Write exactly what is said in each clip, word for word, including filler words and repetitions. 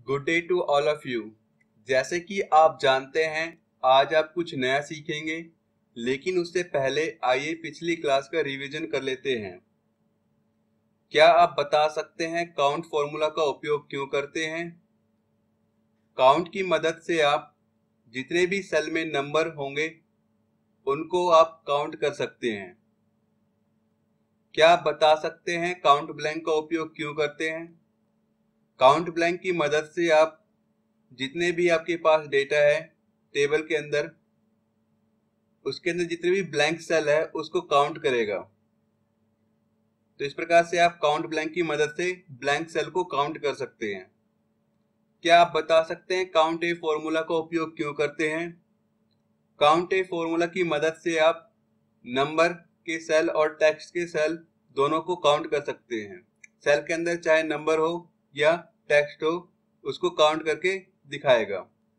Good day to all of you. जैसे कि आप जानते हैं, आज आप कुछ नया सीखेंगे, लेकिन उससे पहले आइए पिछली क्लास का रिवीजन कर लेते हैं। क्या आप बता सकते हैं काउंट फॉर्मूला का उपयोग क्यों करते हैं? काउंट की मदद से आप जितने भी सेल में नंबर होंगे उनको आप काउंट कर सकते हैं। क्या आप बता सकते हैं काउंट ब्लैंक का उपयोग क्यों करते हैं? काउंट ब्लैंक की मदद से आप जितने भी आपके पास डेटा है टेबल के अंदर, उसके अंदर जितने भी ब्लैंक सेल है उसको काउंट करेगा। तो इस प्रकार से आप काउंट ब्लैंक की मदद से ब्लैंक सेल को काउंट कर सकते हैं। क्या आप बता सकते हैं काउंट ए फॉर्मूला का उपयोग क्यों करते हैं? काउंट ए फॉर्मूला की मदद से आप नंबर के सेल और टेक्स्ट के सेल दोनों को काउंट कर सकते हैं। सेल के अंदर चाहे नंबर हो या टेक्स्ट हो, उसको काउंट करके दिखाएगा।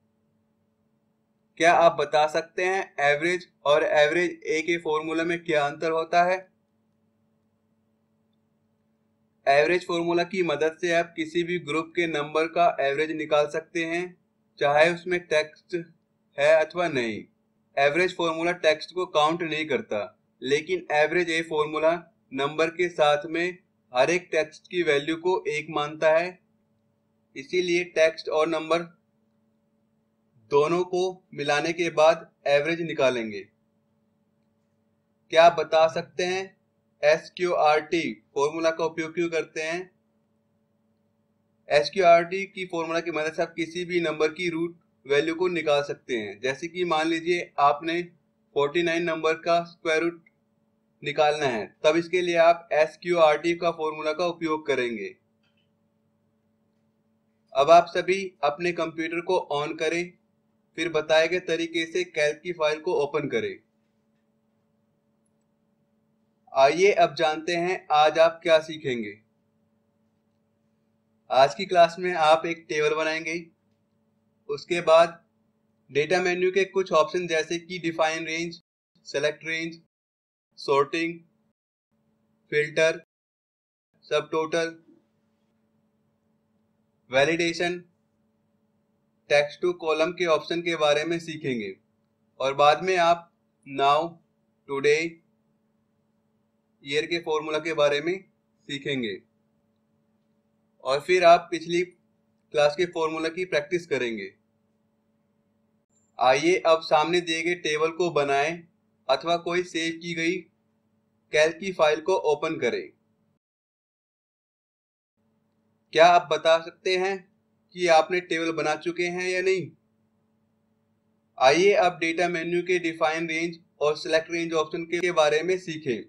क्या आप बता सकते हैं एवरेज और एवरेज ए के फॉर्मूला में क्या अंतर होता है? एवरेज फॉर्मूला की मदद से आप किसी भी ग्रुप के नंबर का एवरेज निकाल सकते हैं, चाहे उसमें टेक्स्ट है अथवा नहीं। एवरेज फॉर्मूला टेक्स्ट को काउंट नहीं करता, लेकिन एवरेज ए फॉर्मूला नंबर के साथ में हर एक टेक्स्ट की वैल्यू को एक मानता है। इसीलिए टेक्स्ट और नंबर दोनों को मिलाने के बाद एवरेज निकालेंगे। क्या आप बता सकते हैं S Q R T formula का उपयोग क्यों करते हैं? एस क्यू आर टी की फॉर्मूला की मदद से आप किसी भी नंबर की रूट वैल्यू को निकाल सकते हैं। जैसे कि मान लीजिए आपने उनचास नंबर का स्क्वायर रूट निकालना है, तब इसके लिए आप एस क्यू आर टी का फॉर्मूला का उपयोग करेंगे। अब आप सभी अपने कंप्यूटर को ऑन करें, फिर बताए गए तरीके से कैल्क की फाइल को ओपन करें। आइए अब जानते हैं आज आप क्या सीखेंगे। आज की क्लास में आप एक टेबल बनाएंगे। उसके बाद डेटा मेन्यू के कुछ ऑप्शन जैसे कि define range, select range, sorting, filter, sub total, validation, text to column के ऑप्शन के बारे में सीखेंगे। और बाद में आप नाउ, टुडे, ईयर के फॉर्मूला के बारे में सीखेंगे। और फिर आप पिछली क्लास के फॉर्मूला की प्रैक्टिस करेंगे। आइए अब सामने दिए गए टेबल को बनाएं अथवा कोई सेव की गई कैल्क की फाइल को ओपन करें। क्या आप बता सकते हैं कि आपने टेबल बना चुके हैं या नहीं? आइए अब डेटा मेन्यू के डिफाइन रेंज और सिलेक्ट रेंज ऑप्शन के बारे में सीखें।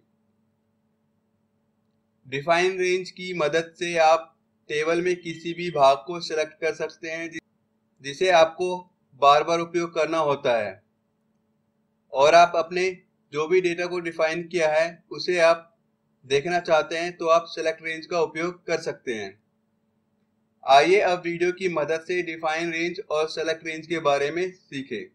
डिफाइन रेंज की मदद से आप टेबल में किसी भी भाग को सिलेक्ट कर सकते हैं जिसे आपको बार बार उपयोग करना होता है, और आप अपने जो भी डेटा को डिफाइन किया है उसे आप देखना चाहते हैं तो आप सिलेक्ट रेंज का उपयोग कर सकते हैं। आइए अब वीडियो की मदद से डिफाइन रेंज और सेलेक्ट रेंज के बारे में सीखें।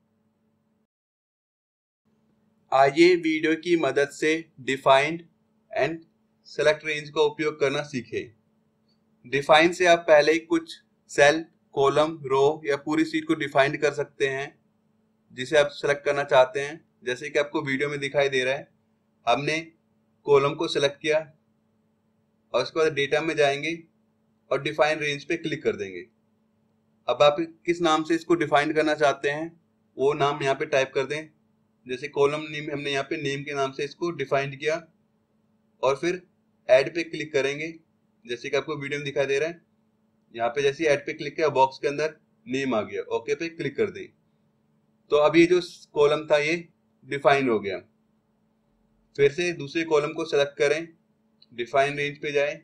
आइए वीडियो की मदद से डिफाइंड एंड सेलेक्ट रेंज का उपयोग करना सीखें। डिफाइन से आप पहले ही कुछ सेल, कॉलम, रो या पूरी शीट को डिफाइन कर सकते हैं जिसे आप सेलेक्ट करना चाहते हैं। जैसे कि आपको वीडियो में दिखाई दे रहा है, हमने कॉलम को सिलेक्ट किया और उसके बाद डेटा में जाएंगे और डिफाइन रेंज पे क्लिक कर देंगे। अब आप किस नाम से इसको डिफाइन करना चाहते हैं वो नाम यहाँ पे टाइप कर दें। जैसे कॉलम नेम हमने यहाँ पे नेम के नाम से इसको डिफाइन किया और फिर ऐड पे क्लिक करेंगे। जैसे कि आपको वीडियो में दिखाई दे रहा है, यहाँ पे जैसे ऐड पे क्लिक किया बॉक्स के अंदर नेम आ गया, ओके पे क्लिक कर दें। तो अब ये जो कॉलम था ये डिफाइन हो गया। फिर से दूसरे कॉलम को सेलेक्ट करें, डिफाइन रेंज पे जाएं,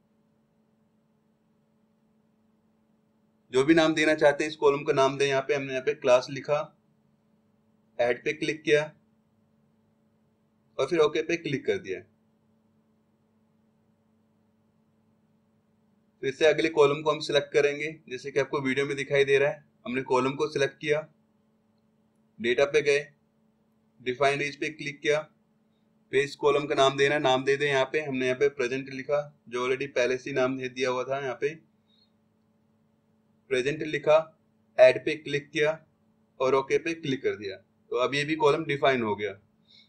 जो भी नाम देना चाहते हैं इस कॉलम का नाम दें। यहाँ पे हमने यहाँ पे क्लास लिखा, ऐड पे क्लिक किया और फिर ओके पे क्लिक कर दिया। फिर से अगले कॉलम को हम सिलेक्ट करेंगे। जैसे कि आपको वीडियो में दिखाई दे रहा है, हमने कॉलम को सिलेक्ट किया, डेटा पे गए, डिफाइन रेंज पे क्लिक किया, फिर इस कॉलम का नाम देना, नाम दे दें। यहाँ पे हमने यहाँ पे प्रेजेंट लिखा, जो ऑलरेडी पहले से नाम दिया हुआ था यहाँ पे। प्रेजेंट लिखा, ऐड पे क्लिक किया और ओके पे क्लिक कर दिया, तो अब ये भी कॉलम डिफाइन हो गया।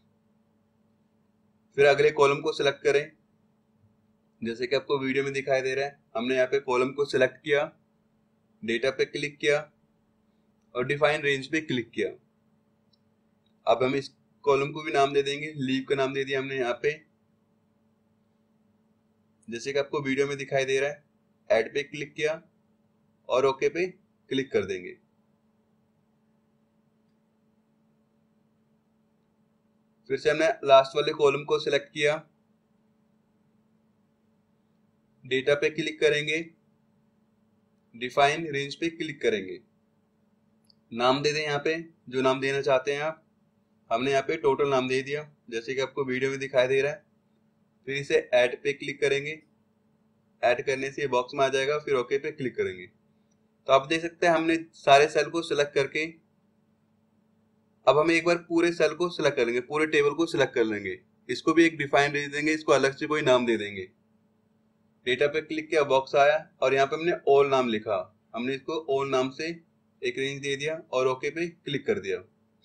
फिर अगले कॉलम को सिलेक्ट करें, जैसे कि आपको वीडियो में दिखाई दे रहा है। हमने यहाँ पे कॉलम को सिलेक्ट किया, डेटा पे क्लिक किया और डिफाइन रेंज पे क्लिक किया। अब हम इस कॉलम को भी नाम दे देंगे, लीव का नाम दे दिया हमने यहाँ पे, जैसे कि आपको वीडियो में दिखाई दे रहा है। ऐड पे क्लिक किया और ओके पे क्लिक कर देंगे। फिर से हमने लास्ट वाले कॉलम को सिलेक्ट किया, डेटा पे क्लिक करेंगे, डिफाइन रेंज पे क्लिक करेंगे। नाम दे दें यहाँ पे जो नाम देना चाहते हैं आप। हमने यहाँ पे टोटल नाम दे दिया, जैसे कि आपको वीडियो में दिखाई दे रहा है। फिर इसे ऐड पे क्लिक करेंगे, ऐड करने से ये बॉक्स में आ जाएगा, फिर ओके पे क्लिक करेंगे। तो आप देख सकते हैं हमने सारे सेल को सिलेक्ट करके अब हम एक बार पूरे सेल को सिलेक्ट कर लेंगे, पूरे टेबल को सिलेक्ट कर लेंगे। इसको भी एक डिफाइन रेंज देंगे, इसको अलग से कोई नाम दे देंगे। डेटा पे क्लिक किया, बॉक्स आया और यहाँ पे हमने ऑल नाम लिखा, हमने इसको ऑल नाम से एक रेंज दे दिया और ओके पे क्लिक कर दिया।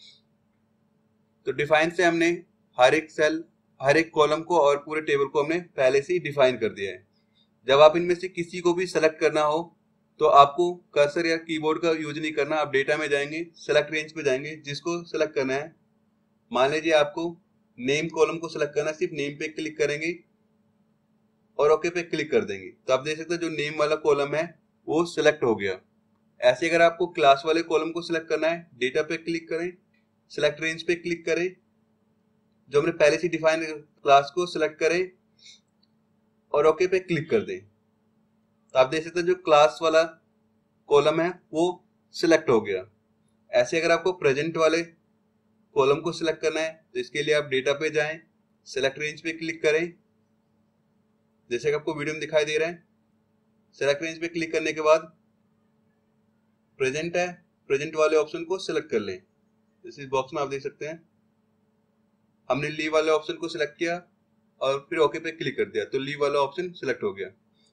तो डिफाइन से हमने हर एक सेल, हर एक कॉलम को और पूरे टेबल को हमने पहले से ही डिफाइन कर दिया है। जब आप इनमें से किसी को भी सेलेक्ट करना हो तो आपको कर्सर या कीबोर्ड का यूज नहीं करना। आप डेटा में जाएंगे, सेलेक्ट रेंज पे जाएंगे, जिसको सेलेक्ट करना है। मान लीजिए आपको नेम कॉलम को सिलेक्ट करना, सिर्फ नेम पे क्लिक करेंगे और ओके पे क्लिक कर देंगे। तो आप देख सकते हैं जो नेम वाला कॉलम है वो सिलेक्ट हो गया। ऐसे अगर आपको क्लास वाले कॉलम को सिलेक्ट करना है, डेटा पे क्लिक करें, सिलेक्ट रेंज पे क्लिक करें, जो हमने पहले से डिफाइन क्लास को सिलेक्ट करें और ओके पे क्लिक कर दें। तो आप देख सकते हैं जो क्लास वाला कॉलम है वो सिलेक्ट हो गया। ऐसे अगर आपको प्रेजेंट वाले कॉलम को सिलेक्ट करना है तो इसके लिए आप डेटा पे जाएं, सिलेक्ट रेंज पे क्लिक करें, जैसे कि आपको वीडियो में दिखाई दे रहा है। सिलेक्ट रेंज पे क्लिक करने के बाद प्रेजेंट है, प्रेजेंट वाले ऑप्शन को सिलेक्ट कर लें। जैसे इस बॉक्स में आप देख सकते हैं हमने लीव वाले ऑप्शन को सिलेक्ट किया और फिर ओके पे क्लिक कर दिया, तो लीव वाला ऑप्शन सिलेक्ट हो गया।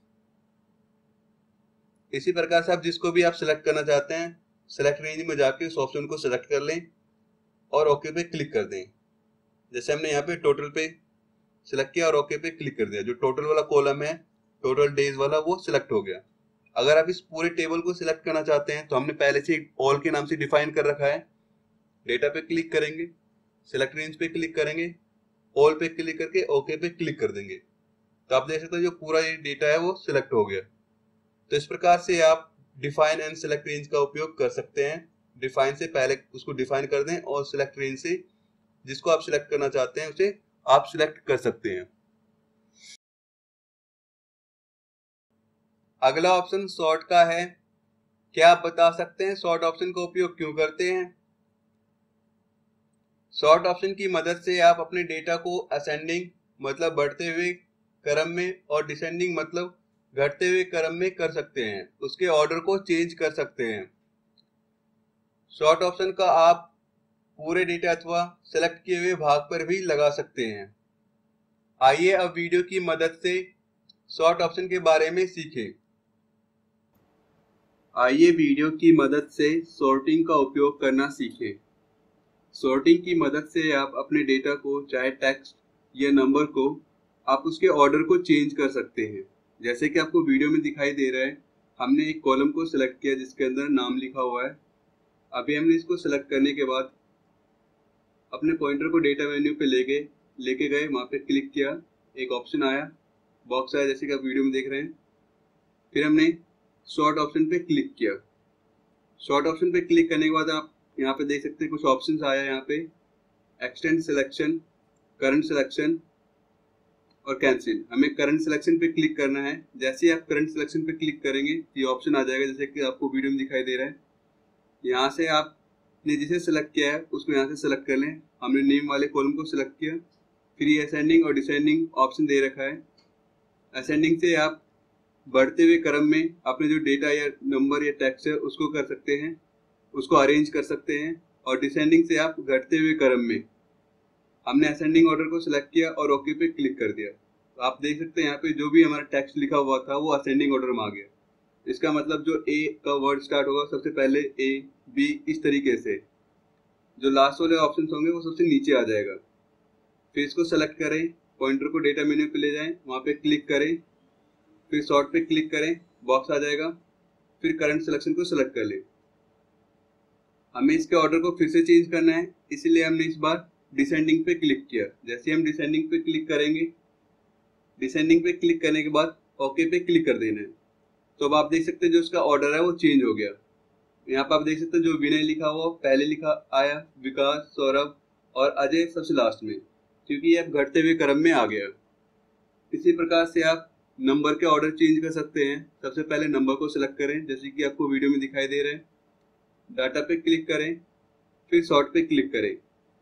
इसी प्रकार से आप जिसको भी आप सिलेक्ट करना चाहते हैं, सिलेक्ट रेंज में जाके उस ऑप्शन को सिलेक्ट कर लें और ओके पे क्लिक कर दें। जैसे हमने यहाँ पे टोटल पे सिलेक्ट किया और ओके पे क्लिक कर दिया, जो टोटल वाला कॉलम है, टोटल डेज वाला, वो सिलेक्ट हो गया। अगर आप इस पूरे टेबल को सिलेक्ट करना चाहते हैं तो हमने पहले से ऑल के नाम से डिफाइन कर रखा है। डेटा पे क्लिक करेंगे, सिलेक्ट रेंज पे क्लिक करेंगे, ऑल पे क्लिक करके ओके पे क्लिक कर देंगे। तो आप देख सकते हैं जो पूरा ये डेटा है वो सिलेक्ट हो गया। तो इस प्रकार से आप डिफाइन एंड सिलेक्ट रेंज का उपयोग कर सकते हैं। डिफाइन से पहले उसको डिफाइन कर दें और सिलेक्ट रेंज से जिसको आप सिलेक्ट करना चाहते हैं उसे आप सिलेक्ट कर सकते हैं। अगला ऑप्शन सॉर्ट का है। क्या आप बता सकते हैं सॉर्ट ऑप्शन का उपयोग क्यों करते हैं? सॉर्ट ऑप्शन की मदद से आप अपने डेटा को असेंडिंग मतलब बढ़ते हुए क्रम में और डिसेंडिंग मतलब घटते हुए क्रम में कर सकते हैं, उसके ऑर्डर को चेंज कर सकते हैं। सॉर्ट ऑप्शन का आप पूरे डेटा अथवा सेलेक्ट किए हुए भाग पर भी लगा सकते हैं। आइए अब वीडियो की मदद से सॉर्ट ऑप्शन के बारे में सीखें। आइए वीडियो की मदद से सॉर्टिंग का उपयोग करना सीखें। सॉर्टिंग की मदद से आप अपने डेटा को, चाहे टेक्स्ट या नंबर को, आप उसके ऑर्डर को चेंज कर सकते हैं। जैसे कि आपको वीडियो में दिखाई दे रहा है, हमने एक कॉलम को सिलेक्ट किया जिसके अंदर नाम लिखा हुआ है। अभी हमने इसको सिलेक्ट करने के बाद अपने पॉइंटर को डेटा मेन्यू पे ले गए लेके गए वहाँ पे क्लिक किया, एक ऑप्शन आया, बॉक्स आया जैसे कि आप वीडियो में देख रहे हैं। फिर हमने सॉर्ट ऑप्शन पे क्लिक किया। सॉर्ट ऑप्शन पे क्लिक करने के बाद आप यहाँ पे देख सकते हैं कुछ ऑप्शंस आया यहाँ पे, एक्सटेंड सिलेक्शन, करंट सिलेक्शन और कैंसिल। हमें करंट सिलेक्शन पे क्लिक करना है। जैसे ही आप करंट सिलेक्शन पे क्लिक करेंगे ये ऑप्शन आ जाएगा जैसे कि आपको वीडियो में दिखाई दे रहा है। यहाँ से आपने जिसे सिलेक्ट किया है उसको यहाँ से सिलेक्ट कर लें। हमने नेम वाले कॉलम को सिलेक्ट किया, फिर ये असेंडिंग और डिसेंडिंग ऑप्शन दे रखा है। असेंडिंग से आप बढ़ते हुए क्रम में अपने जो डेटा या नंबर या टेक्स्ट है उसको कर सकते हैं, उसको अरेंज कर सकते हैं। और डिसेंडिंग से आप घटते हुए क्रम में, हमने असेंडिंग ऑर्डर को सिलेक्ट किया और ओके पे क्लिक कर दिया। तो आप देख सकते हैं यहाँ पे जो भी हमारा टेक्स्ट लिखा हुआ था वो असेंडिंग ऑर्डर में आ गया। इसका मतलब जो ए का वर्ड स्टार्ट होगा सबसे पहले ए, बी, इस तरीके से जो लास्ट वाले ऑप्शन होंगे वो सबसे नीचे आ जाएगा। फिर इसको सेलेक्ट करें, पॉइंटर को डेटा मेन्यू पे ले जाएं, वहां पे क्लिक करें, फिर सॉर्ट पे क्लिक करें, बॉक्स आ जाएगा, फिर करंट सिलेक्शन को सिलेक्ट कर लें। हमें इसके ऑर्डर को फिर से चेंज करना है, इसीलिए हमने इस बार डिसेंडिंग पे क्लिक किया। जैसे हम डिसेंडिंग पे क्लिक करेंगे, डिसेंडिंग पे क्लिक करने के बाद ओके पे क्लिक कर देना है। तो अब आप देख सकते हैं जो उसका ऑर्डर है वो चेंज हो गया। यहाँ पर आप देख सकते हैं जो विनय लिखा हुआ पहले लिखा आया, विकास, सौरभ और अजय सबसे लास्ट में, क्योंकि ये अब घटते हुए क्रम में आ गया। इसी प्रकार से आप नंबर के ऑर्डर चेंज कर सकते हैं। सबसे पहले नंबर को सिलेक्ट करें, जैसे कि आपको वीडियो में दिखाई दे रहे हैं, डाटा पे क्लिक करें, फिर सॉर्ट पे क्लिक करें।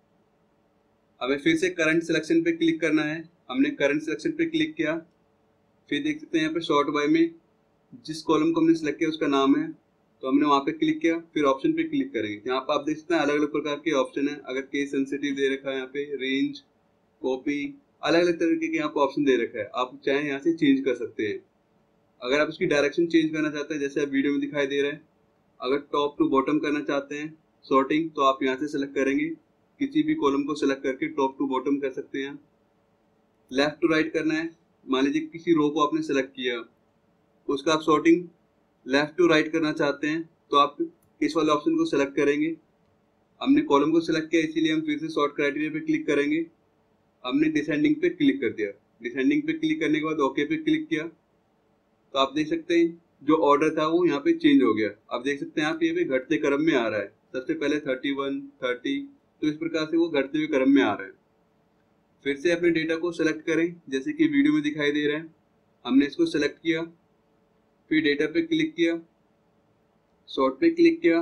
हमें फिर से करंट सिलेक्शन पे क्लिक करना है। हमने करंट सिलेक्शन पे क्लिक किया, फिर देख सकते हैं यहाँ पे शॉर्ट बाय में जिस कॉलम को हमने सिलेक्ट किया उसका नाम है, तो हमने वहां पे क्लिक किया, फिर ऑप्शन पे क्लिक करेंगे। यहाँ पे आप देख सकते हैं अलग अलग प्रकार के ऑप्शन है। अगर केस सेंसिटिव दे रखा है, यहाँ पे रेंज, कॉपी, अलग अलग तरीके के यहाँ पे ऑप्शन दे रखा है। आप चाहे यहाँ से चेंज कर सकते हैं। अगर आप उसकी डायरेक्शन चेंज करना चाहते हैं, जैसे आप वीडियो में दिखाई दे रहा है, अगर टॉप टू बॉटम करना चाहते हैं सॉर्टिंग, तो आप यहाँ से सिलेक्ट करेंगे, किसी भी कॉलम को सिलेक्ट करके टॉप टू बॉटम कर सकते हैं। लेफ्ट टू राइट करना है, मान लीजिए किसी रो को आपने सिलेक्ट किया, उसका आप सॉर्टिंग लेफ्ट टू राइट करना चाहते हैं, तो आप इस वाले ऑप्शन को सिलेक्ट करेंगे। हमने कॉलम को सिलेक्ट किया, इसीलिए हम फिर से सॉर्ट क्राइटेरिया पे क्लिक करेंगे। हमने डिसेंडिंग पे क्लिक कर दिया, डिसेंडिंग पे क्लिक करने के बाद ओके पे क्लिक किया, तो आप देख सकते हैं जो ऑर्डर था वो यहाँ पे चेंज हो गया। आप देख सकते हैं आप ये पे घटते क्रम में आ रहा है, सबसे पहले थर्टी वन, थर्टी, तो इस प्रकार से वो घटते हुए क्रम में आ रहा है। फिर से अपने डेटा को सिलेक्ट करें, जैसे कि वीडियो में दिखाई दे रहा है। हमने इसको सिलेक्ट किया, फिर डेटा पे क्लिक किया, सॉर्ट पे क्लिक किया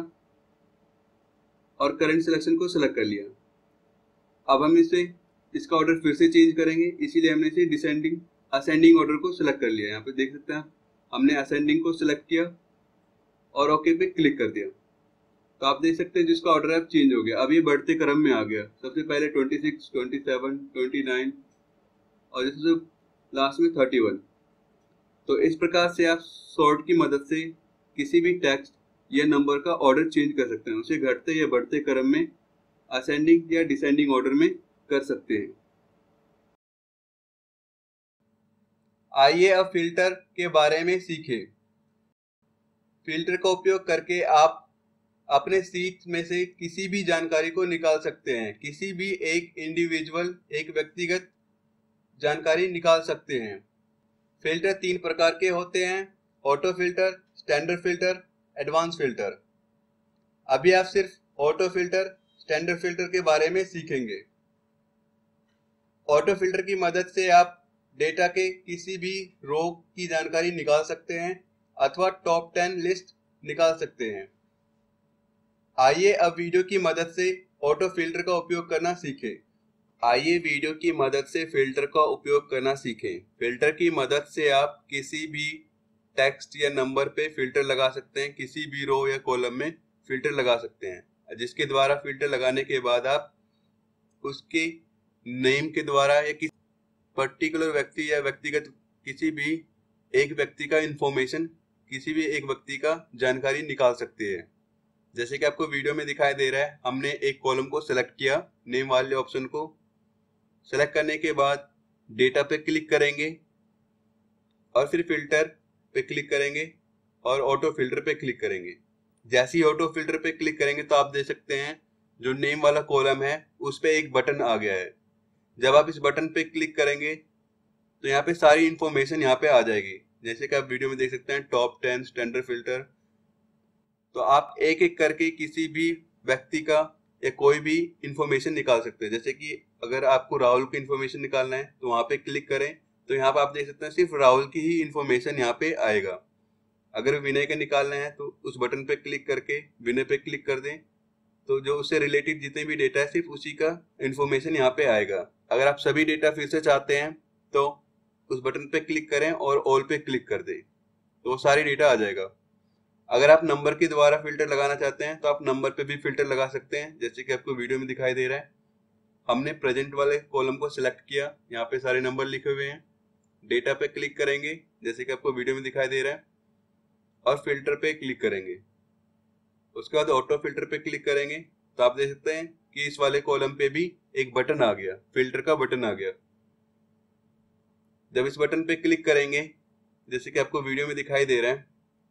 और करंट सिलेक्शन को सिलेक्ट कर लिया। अब हम इसे इसका ऑर्डर फिर से चेंज करेंगे, इसीलिए हमने इसे डिसेंडिंग असेंडिंग ऑर्डर को सिलेक्ट कर लिया। यहाँ पे देख सकते हैं हमने असेंडिंग को सिलेक्ट किया और ओके पे क्लिक कर दिया, तो आप देख सकते हैं जिसका ऑर्डर है चेंज हो गया। अब ये बढ़ते क्रम में आ गया, सबसे पहले twenty six, twenty seven, twenty nine और जैसे लास्ट में थर्टी वन। तो इस प्रकार से आप सॉर्ट की मदद से किसी भी टेक्स्ट या नंबर का ऑर्डर चेंज कर सकते हैं, उसे घटते या बढ़ते क्रम में असेंडिंग या डिसेंडिंग ऑर्डर में कर सकते हैं। आइए अब फिल्टर के बारे में सीखें। फिल्टर का उपयोग करके आप अपने सीट में से किसी भी जानकारी को निकाल सकते हैं। किसी भी एक इंडिविजुअल, एक व्यक्तिगत जानकारी निकाल सकते हैं। फिल्टर तीन प्रकार के होते हैं, auto filter, standard filter, advance filter. अभी आप सिर्फ ऑटो फिल्टर, स्टैंडर्ड फिल्टर के बारे में सीखेंगे। ऑटो फिल्टर की मदद से आप डेटा के किसी भी रो की जानकारी निकाल सकते हैं अथवा टॉप टेन लिस्ट निकाल सकते हैं। आइए अब वीडियो की मदद से ऑटो फिल्टर का उपयोग करना सीखें। आइए वीडियो की मदद से फिल्टर का उपयोग करना सीखें। फिल्टर की मदद से आप किसी भी टेक्स्ट या नंबर पे फिल्टर लगा सकते हैं, किसी भी रो या कॉलम में फिल्टर लगा सकते हैं, जिसके द्वारा फिल्टर लगाने के बाद आप उसके नेम के द्वारा या किसी पर्टिकुलर व्यक्ति या व्यक्तिगत किसी भी एक व्यक्ति का इंफॉर्मेशन, किसी भी एक व्यक्ति का जानकारी निकाल सकते हैं। जैसे कि आपको वीडियो में दिखाई दे रहा है, हमने एक कॉलम को सिलेक्ट किया, नेम वाले ऑप्शन को सिलेक्ट करने के बाद डेटा पे क्लिक करेंगे और फिर फिल्टर पे क्लिक करेंगे और ऑटो फिल्टर पे क्लिक करेंगे। जैसे ही ऑटो फिल्टर पे क्लिक करेंगे तो आप देख सकते हैं जो नेम वाला कॉलम है उस पे एक बटन आ गया है। जब आप इस बटन पे क्लिक करेंगे तो यहाँ पे सारी इंफॉर्मेशन यहाँ पे आ जाएगी, जैसे कि आप वीडियो में देख सकते हैं टॉप टेन, स्टैंडर्ड फिल्टर। तो आप एक एक करके किसी भी व्यक्ति का या कोई भी इंफॉर्मेशन निकाल सकते हैं। जैसे कि अगर आपको राहुल की इंफॉर्मेशन निकालना है तो वहां पे क्लिक करें, तो यहाँ पे आप देख सकते हैं सिर्फ राहुल की ही इंफॉर्मेशन यहाँ पे आएगा। अगर विनय का निकालना है तो उस बटन पे क्लिक करके विनय पे क्लिक कर दें, तो जो उससे रिलेटेड जितने भी डेटा है सिर्फ उसी का इंफॉर्मेशन यहाँ पे आएगा। अगर आप सभी डेटा फिर से चाहते हैं तो उस बटन पे क्लिक करें और ऑल पे क्लिक कर दें, तो वो सारी डेटा आ जाएगा। अगर आप नंबर के द्वारा फिल्टर लगाना चाहते हैं तो आप नंबर पे भी फिल्टर लगा सकते हैं, जैसे कि आपको वीडियो में दिखाई दे रहा है। हमने प्रेजेंट वाले कॉलम को सिलेक्ट किया, यहाँ पे सारे नंबर लिखे हुए हैं, डेटा पे क्लिक करेंगे जैसे कि आपको वीडियो में दिखाई दे रहा है और फिल्टर पे क्लिक करेंगे। उसके बाद ऑटो फिल्टर पे क्लिक करेंगे तो आप देख सकते हैं कि इस वाले कॉलम पे भी एक बटन आ गया, फिल्टर का बटन आ गया। जब इस बटन पे क्लिक करेंगे जैसे कि आपको वीडियो में दिखाई दे रहा है,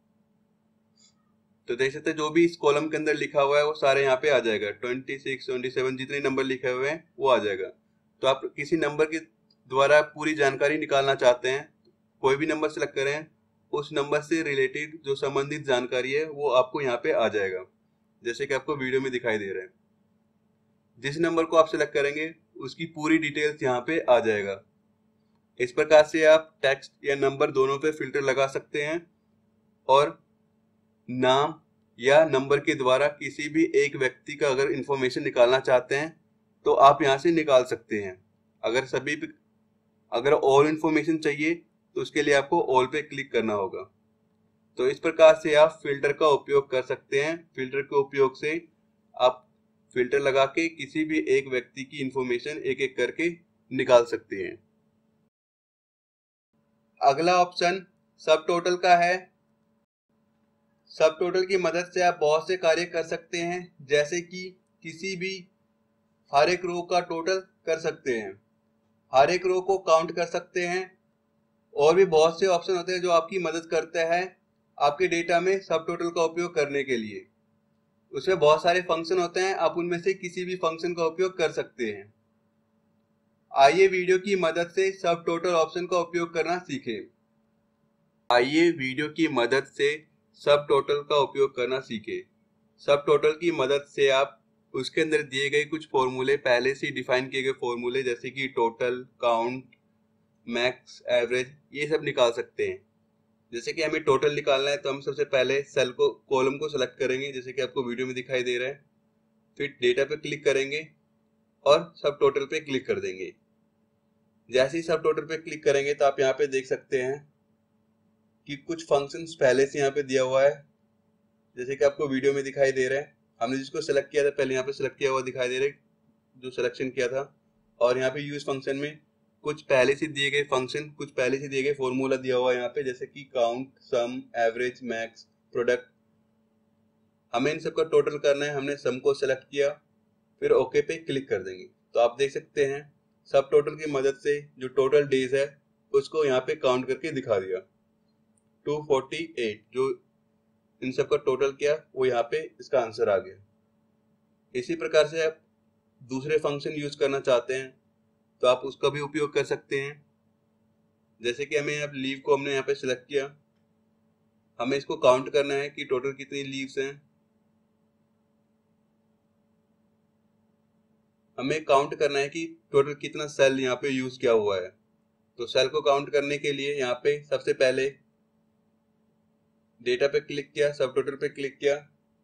तो देख सकते हैं जो भी इस कॉलम के अंदर लिखा हुआ है वो सारे यहाँ पे आ जाएगा। ट्वेंटी सिक्स, ट्वेंटी सेवन जितने नंबर लिखे हुए हैं वो आ जाएगा। तो आप किसी नंबर के द्वारा पूरी जानकारी निकालना चाहते हैं, कोई भी नंबर सेलेक्ट करें, उस नंबर से रिलेटेड जो संबंधित जानकारी है वो आपको यहाँ पे आ जाएगा, जैसे कि आपको वीडियो में दिखाई दे रहा है। जिस नंबर को आप सिलेक्ट करेंगे उसकी पूरी डिटेल्स यहाँ पे आ जाएगा। इस प्रकार से आप टेक्स्ट या नंबर दोनों पे फिल्टर लगा सकते हैं और नाम या नंबर के द्वारा किसी भी एक व्यक्ति का अगर इंफॉर्मेशन निकालना चाहते हैं तो आप यहाँ से निकाल सकते हैं। अगर सभी अगर ऑल इंफॉर्मेशन चाहिए तो उसके लिए आपको ऑल पे क्लिक करना होगा। तो इस प्रकार से आप फिल्टर का उपयोग कर सकते हैं। फिल्टर के उपयोग से आप फिल्टर लगा के किसी भी एक व्यक्ति की इंफॉर्मेशन एक एक करके निकाल सकते हैं। अगला ऑप्शन सब टोटल का है। सब टोटल की मदद से आप बहुत से कार्य कर सकते हैं, जैसे कि किसी भी हर एक रो का टोटल कर सकते हैं, हर एक रो को काउंट कर सकते हैं, और भी बहुत से ऑप्शन होते हैं जो आपकी मदद करते हैं आपके डेटा में सब टोटल का उपयोग करने के लिए। उसमें बहुत सारे फंक्शन होते हैं, आप उनमें से किसी भी फंक्शन का उपयोग कर सकते हैं। आइए वीडियो की मदद से सब टोटल ऑप्शन का उपयोग करना सीखें। आइए वीडियो की मदद से सब टोटल का उपयोग करना सीखें। सब टोटल की मदद से आप उसके अंदर दिए गए कुछ फॉर्मूले, पहले से डिफाइन किए गए फॉर्मूले जैसे कि टोटल, काउंट, मैक्स, एवरेज, ये सब निकाल सकते हैं। जैसे कि हमें टोटल निकालना है तो हम सबसे पहले सेल को, कॉलम को सेलेक्ट करेंगे जैसे कि आपको वीडियो में दिखाई दे रहा है। फिर डेटा पे क्लिक करेंगे और सब टोटल पे क्लिक कर देंगे। जैसे ही सब टोटल पे क्लिक करेंगे तो आप यहाँ पे देख सकते हैं कि कुछ फंक्शंस पहले से यहाँ पे दिया हुआ है, जैसे कि आपको वीडियो में दिखाई दे रहा है। हमने जिसको सेलेक्ट किया था पहले यहाँ पे सेलेक्ट किया हुआ दिखाई दे रहा है, जो सिलेक्शन किया था। और यहाँ पे यूज फंक्शन में कुछ पहले से दिए गए फंक्शन, कुछ पहले से दिए गए फॉर्मूला दिया हुआ है यहाँ पे, जैसे कि count, sum, average, max, product. हमें इन सबका टोटल करना है, हमने सम को सेलेक्ट किया, फिर ओके पे क्लिक कर देंगे। तो आप देख सकते हैं सब टोटल की मदद से जो टोटल डेज है उसको यहाँ पे काउंट करके दिखा दिया। टू फोर्टी एट जो इन सब का टोटल किया वो यहाँ पे इसका आंसर आ गया। इसी प्रकार से आप दूसरे फंक्शन यूज करना चाहते हैं तो आप उसका भी उपयोग कर सकते हैं। जैसे कि हमें अब लीव को हमने यहाँ पे सिलेक्ट किया, हमें इसको काउंट करना है कि टोटल कितनी लीव्स हैं। हमें काउंट करना है कि टोटल कितना सेल यहाँ पे यूज किया हुआ है। तो सेल को काउंट करने के लिए यहाँ पे सबसे पहले डेटा पे क्लिक किया, सब टोटल पे क्लिक किया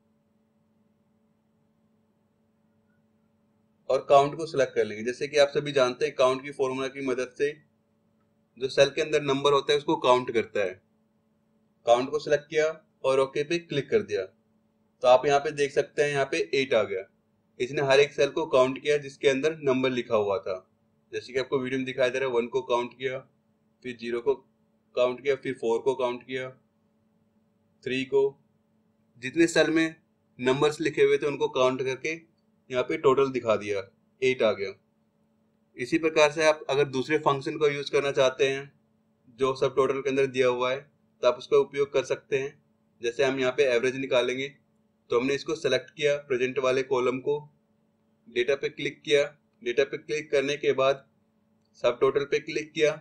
और काउंट को सिलेक्ट कर लेंगे। जैसे कि आप सभी जानते हैं काउंट की फॉर्मूला की मदद से जो सेल के अंदर नंबर होता है उसको काउंट करता है। काउंट को सिलेक्ट किया और ओके पे क्लिक कर दिया तो आप यहाँ पे देख सकते हैं यहाँ पे एट आ गया। इसने हर एक सेल को काउंट किया जिसके अंदर नंबर लिखा हुआ था। जैसे कि आपको वीडियो में दिखाई दे रहा है, वन को काउंट किया, फिर जीरो को काउंट किया, फिर फोर को काउंट किया, थ्री को, जितने सेल में नंबर्स लिखे हुए थे उनको काउंट करके यहाँ पे टोटल दिखा दिया, एट आ गया। इसी प्रकार से आप अगर दूसरे फंक्शन को यूज करना चाहते हैं जो सब टोटल के अंदर दिया हुआ है तो आप उसका उपयोग कर सकते हैं। जैसे हम यहाँ पे एवरेज निकालेंगे तो हमने इसको सेलेक्ट किया, प्रेजेंट वाले कॉलम को, डेटा पे क्लिक किया, डेटा पे क्लिक करने के बाद सब टोटल पे क्लिक किया।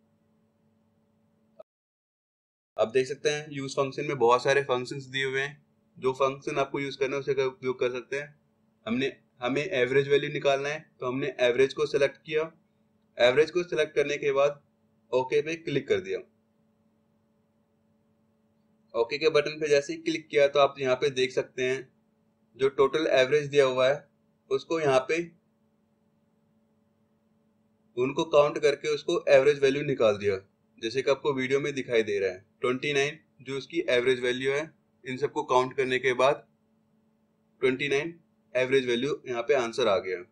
आप देख सकते हैं यूज फंक्शन में बहुत सारे फंक्शंस दिए हुए हैं, जो फंक्शन आपको यूज करना है उसे उपयोग कर सकते हैं। हमने हमें एवरेज वैल्यू निकालना है तो हमने एवरेज को सिलेक्ट किया, एवरेज को सिलेक्ट करने के बाद ओके पे क्लिक कर दिया। ओके के बटन पे जैसे ही क्लिक किया तो आप यहाँ पे देख सकते हैं जो टोटल एवरेज दिया हुआ है उसको यहाँ पे उनको काउंट करके उसको एवरेज वैल्यू निकाल दिया, जैसे कि आपको वीडियो में दिखाई दे रहा है। ट्वेंटी नाइन जो उसकी एवरेज वैल्यू है, इन सबको काउंट करने के बाद ट्वेंटी नाइन एवरेज वैल्यू यहाँ पे आंसर आ गया,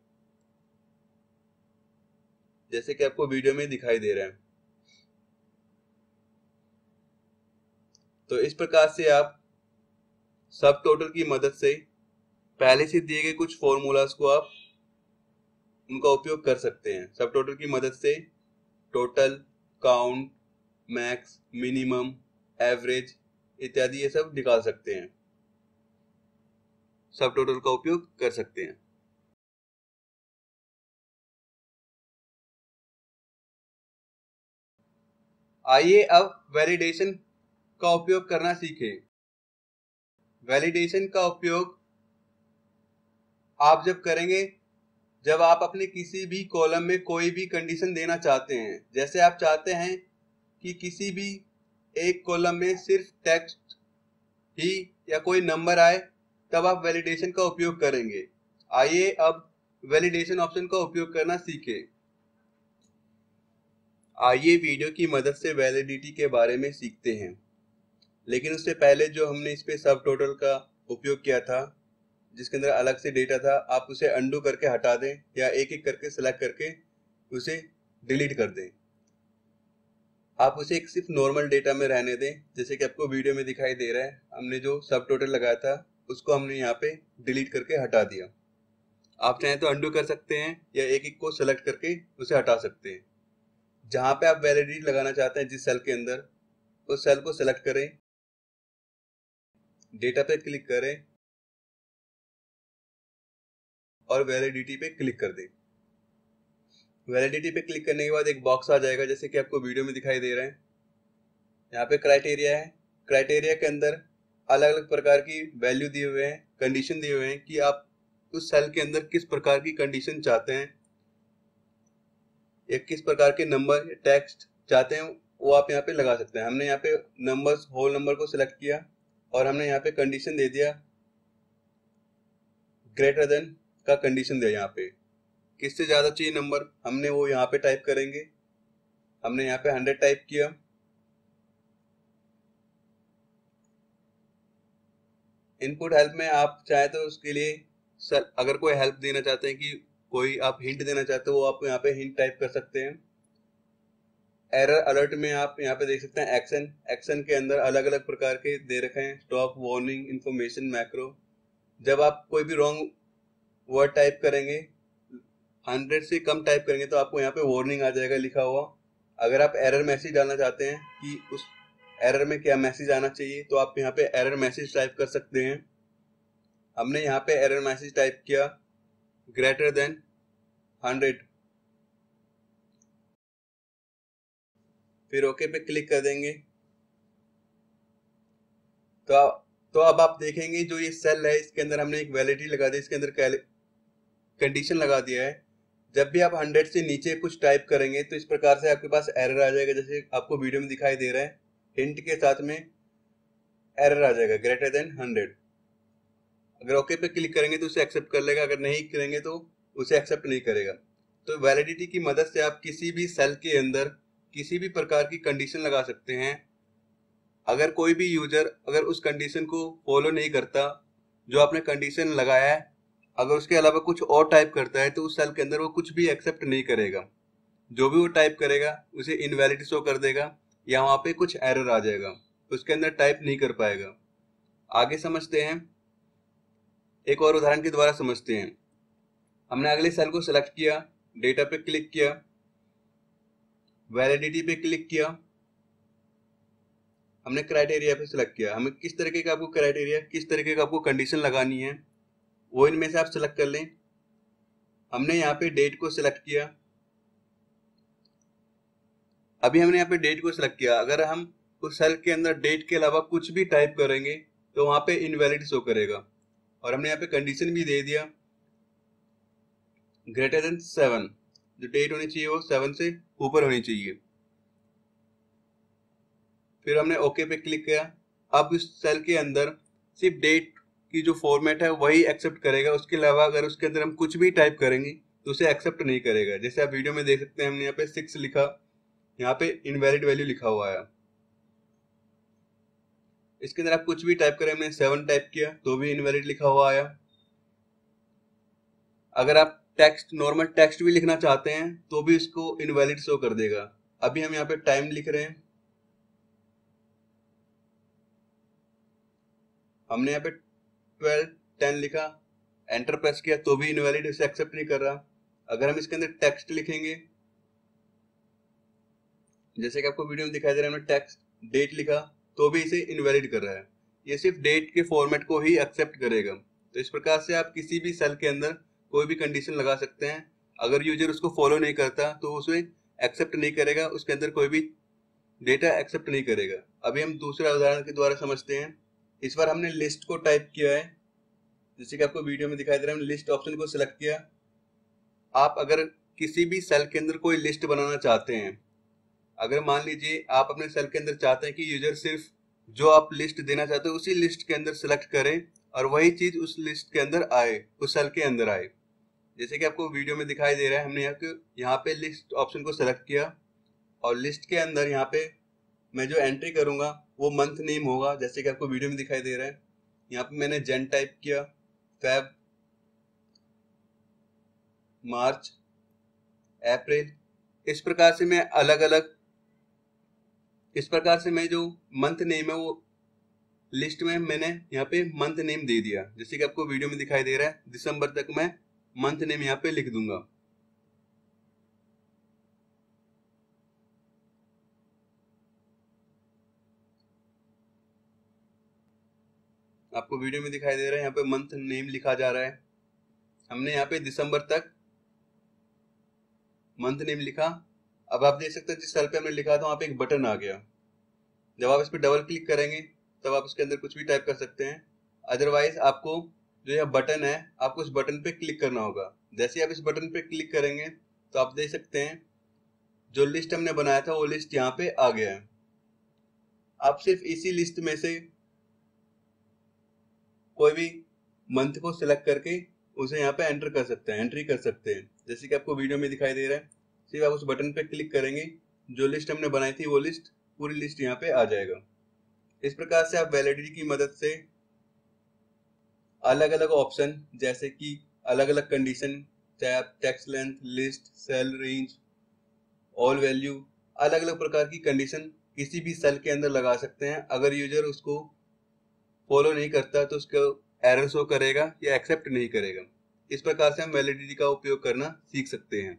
जैसे कि आपको वीडियो में दिखाई दे रहा है। तो इस प्रकार से आप सब टोटल की मदद से पहले से दिए गए कुछ फॉर्मूलाज को आप उनका उपयोग कर सकते हैं। सब टोटल की मदद से total, count, max, minimum, average इत्यादि ये सब निकाल सकते हैं, सब टोटल का उपयोग कर सकते हैं। आइए अब वैलिडेशन का उपयोग करना सीखें। वैलिडेशन का उपयोग आप जब करेंगे जब आप अपने किसी भी कॉलम में कोई भी कंडीशन देना चाहते हैं। जैसे आप चाहते हैं कि किसी भी एक कॉलम में सिर्फ टेक्स्ट ही या कोई नंबर आए, तब आप वैलिडेशन का उपयोग करेंगे। आइए अब वैलिडेशन ऑप्शन का उपयोग करना सीखें। आइए वीडियो की मदद से वैलिडिटी के बारे में सीखते हैं, लेकिन उससे पहले जो हमने इस पे सब टोटल का उपयोग किया था, जिसके अंदर अलग से डेटा था, आप उसे अंडू करके हटा दें या एक एक करके सेलेक्ट करके उसे डिलीट कर दें। आप उसे एक सिर्फ नॉर्मल डेटा में रहने दें, जैसे कि आपको वीडियो में दिखाई दे रहा है। हमने जो सब टोटल लगाया था उसको हमने यहाँ पे डिलीट करके हटा दिया। आप चाहें तो अंडू कर सकते हैं या एक एक को सेलेक्ट करके उसे हटा सकते हैं। जहां पे आप वैलिडिटी लगाना चाहते हैं जिस सेल के अंदर, उस सेल को सेलेक्ट करें, डेटा पे क्लिक करें और वैलिडिटी पे क्लिक कर दें। वैलिडिटी पे क्लिक करने के बाद एक बॉक्स आ जाएगा, जैसे कि आपको वीडियो में दिखाई दे रहा है। यहाँ पे क्राइटेरिया है। क्राइटेरिया के अंदर अलग अलग प्रकार की वैल्यू दिए हुए हैं, कंडीशन दिए हुए हैं कि आप उस सेल के अंदर किस प्रकार की कंडीशन चाहते हैं या किस प्रकार के नंबर या टेक्स्ट चाहते हैं, वो आप यहाँ पे लगा सकते हैं। हमने यहाँ पे नंबर्स, होल नंबर को सिलेक्ट किया और हमने यहाँ पे कंडीशन दे दिया ग्रेटर देन का कंडीशन दिया। यहाँ पे किससे ज्यादा चाहिए नंबर, हमने वो यहाँ पे टाइप करेंगे। हमने यहाँ पे हंड्रेड टाइप किया। इनपुट हेल्प में आप चाहे तो उसके लिए सर अगर कोई हेल्प देना चाहते हैं कि कोई आप हिंट देना चाहते हो, वो आप यहाँ पे हिंट टाइप कर सकते हैं। एरर अलर्ट में आप यहाँ पे देख सकते हैं एक्शन। एक्शन के अंदर अलग अलग प्रकार के दे रखे हैं, स्टॉप, वार्निंग, इंफॉर्मेशन, मैक्रो। जब आप कोई भी रॉन्ग वर्ड टाइप करेंगे, हंड्रेड से कम टाइप करेंगे, तो आपको यहाँ पे वार्निंग आ जाएगा लिखा हुआ। अगर आप एरर मैसेज डालना चाहते हैं कि उस एरर में क्या मैसेज आना चाहिए, तो आप यहाँ पे एरर मैसेज टाइप कर सकते हैं। हमने यहाँ पे एरर मैसेज टाइप किया ग्रेटर देन हंड्रेड, फिर ओके पे क्लिक कर देंगे। तो तो अब आप देखेंगे जो ये सेल है इसके अंदर हमने एक वैलिडिटी लगा दी, इसके अंदर कंडीशन लगा दिया है। जब भी आप हंड्रेड से नीचे कुछ टाइप करेंगे तो इस प्रकार से आपके पास एरर आ जाएगा, जैसे आपको वीडियो में दिखाई दे रहा है। हिंट के साथ में एरर आ जाएगा ग्रेटर देन हंड्रेड। अगर ओके पे क्लिक करेंगे तो उसे एक्सेप्ट कर लेगा, अगर नहीं करेंगे तो उसे एक्सेप्ट नहीं करेगा। तो वैलिडिटी की मदद से आप किसी भी सेल के अंदर किसी भी प्रकार की कंडीशन लगा सकते हैं। अगर कोई भी यूजर अगर उस कंडीशन को फॉलो नहीं करता जो आपने कंडीशन लगाया है, अगर उसके अलावा कुछ और टाइप करता है, तो उस सेल के अंदर वो कुछ भी एक्सेप्ट नहीं करेगा। जो भी वो टाइप करेगा उसे इनवैलिड शो कर देगा या वहां पे कुछ एरर आ जाएगा, उसके अंदर टाइप नहीं कर पाएगा। आगे समझते हैं, एक और उदाहरण के द्वारा समझते हैं। हमने अगले सेल को सिलेक्ट किया, डेटा पे क्लिक किया, वैलिडिटी पे क्लिक किया, हमने क्राइटेरिया पे सिलेक्ट किया। हमें किस तरीके का आपको क्राइटेरिया, किस तरीके का आपको कंडीशन लगानी है, वो इनमें से आप सिलेक्ट कर लें। हमने यहाँ पे डेट को सिलेक्ट किया। अभी हमने यहाँ पे डेट को सिलेक्ट किया। अगर हम उस सेल के अंदर डेट के अलावा कुछ भी टाइप करेंगे तो वहां पे इनवैलिड शो करेगा। और हमने यहाँ पे कंडीशन भी दे दिया ग्रेटर देन सेवन, जो डेट होनी चाहिए वो सेवन से ऊपर होनी चाहिए। फिर हमने ओके पे क्लिक किया। अब इस सेल के अंदर सिर्फ डेट की जो फॉर्मेट है वही एक्सेप्ट करेगा, उसके अलावा अगर उसके अंदर हम कुछ भी टाइप करेंगे तो उसे एक्सेप्ट नहीं करेगा। जैसे आप वीडियो में देख सकते हैं, हमने यहाँ पे सिक्स लिखा, यहाँ पे इनवैलिड वैल्यू लिखा हुआ है। इसके अंदर आप कुछ भी टाइप करें, हमने सेवन टाइप किया तो भी इनवैलिड लिखा हुआ आया। अगर आप टेक्स्ट, नॉर्मल टेक्स्ट भी लिखना चाहते हैं तो भी इसको इनवैलिड शो कर देगा। अभी हम यहाँ पे टाइम लिख रहे हैं, हमने यहाँ पे ट्वेल्व टेन लिखा, एंटर प्रेस किया तो भी इनवैलिड, इसे एक्सेप्ट नहीं कर रहा। अगर हम इसके अंदर टेक्स्ट लिखेंगे, जैसे कि आपको वीडियो में दिखाई दे रहा है, हमने टेक्स्ट डेट लिखा तो भी इसे इनवैलिड कर रहा है। ये सिर्फ डेट के फॉर्मेट को ही एक्सेप्ट करेगा। तो इस प्रकार से आप किसी भी सेल के अंदर कोई भी कंडीशन लगा सकते हैं। अगर यूजर उसको फॉलो नहीं करता तो उसे एक्सेप्ट नहीं करेगा, उसके अंदर कोई भी डेटा एक्सेप्ट नहीं करेगा। अभी हम दूसरे उदाहरण के द्वारा समझते हैं। इस बार हमने लिस्ट को टाइप किया है, जैसे कि आपको वीडियो में दिखाई दे रहा है, हमने लिस्ट ऑप्शन को सिलेक्ट किया। आप अगर किसी भी सेल के अंदर कोई लिस्ट बनाना चाहते हैं, अगर मान लीजिए आप अपने सेल के अंदर चाहते हैं कि यूजर सिर्फ जो आप लिस्ट देना चाहते हो उसी लिस्ट के अंदर सेलेक्ट करें और वही चीज उस लिस्ट के अंदर आए, उस सेल के अंदर आए। जैसे कि आपको वीडियो में दिखाई दे रहा है, हमने यहाँ पे यहाँ पे लिस्ट ऑप्शन को सेलेक्ट किया और लिस्ट के अंदर यहाँ पे मैं जो एंट्री करूंगा वो मंथ नेम होगा, जैसे कि आपको वीडियो में दिखाई दे रहा है। यहाँ पे मैंने जन टाइप किया, फेब, मार्च, अप्रैल। इस प्रकार से मैं अलग अलग इस प्रकार से मैं जो मंथ नेम है वो लिस्ट में मैंने यहाँ पे मंथ नेम दे दिया। जैसे कि आपको वीडियो में दिखाई दे रहा है, दिसंबर तक मैं मंथ नेम यहाँ पे लिख दूंगा। आपको वीडियो में दिखाई दे रहा है, यहाँ पे मंथ नेम लिखा जा रहा है। हमने यहाँ पे दिसंबर तक मंथ नेम लिखा। अब आप देख सकते हैं जिस सेल पे हमने लिखा था वहां पे एक बटन आ गया। जब आप इस पर डबल क्लिक करेंगे तब आप इसके अंदर कुछ भी टाइप कर सकते हैं। अदरवाइज आपको जो यह बटन है, आपको इस बटन पे क्लिक करना होगा। जैसे आप इस बटन पे क्लिक करेंगे तो आप देख सकते हैं जो लिस्ट हमने बनाया था वो लिस्ट यहाँ पे आ गया है। आप सिर्फ इसी लिस्ट में से कोई भी मंथ को सिलेक्ट करके उसे यहाँ पे एंटर कर सकते हैं, एंट्री कर सकते हैं। जैसे कि आपको वीडियो में दिखाई दे रहा है, सिर्फ आप उस बटन पे क्लिक करेंगे, जो लिस्ट हमने बनाई थी वो लिस्ट, पूरी लिस्ट यहाँ पे आ जाएगा। इस प्रकार से आप वैलिडिटी की मदद से अलग अलग ऑप्शन, जैसे कि अलग अलग condition, tab, text length, list, cell range, all value, अलग अलग प्रकार की कंडीशन किसी भी सेल के अंदर लगा सकते हैं। अगर यूजर उसको फॉलो नहीं करता तो उसको एरर शो करेगा या एक्सेप्ट नहीं करेगा। इस प्रकार से हम वैलिडिटी का उपयोग करना सीख सकते हैं।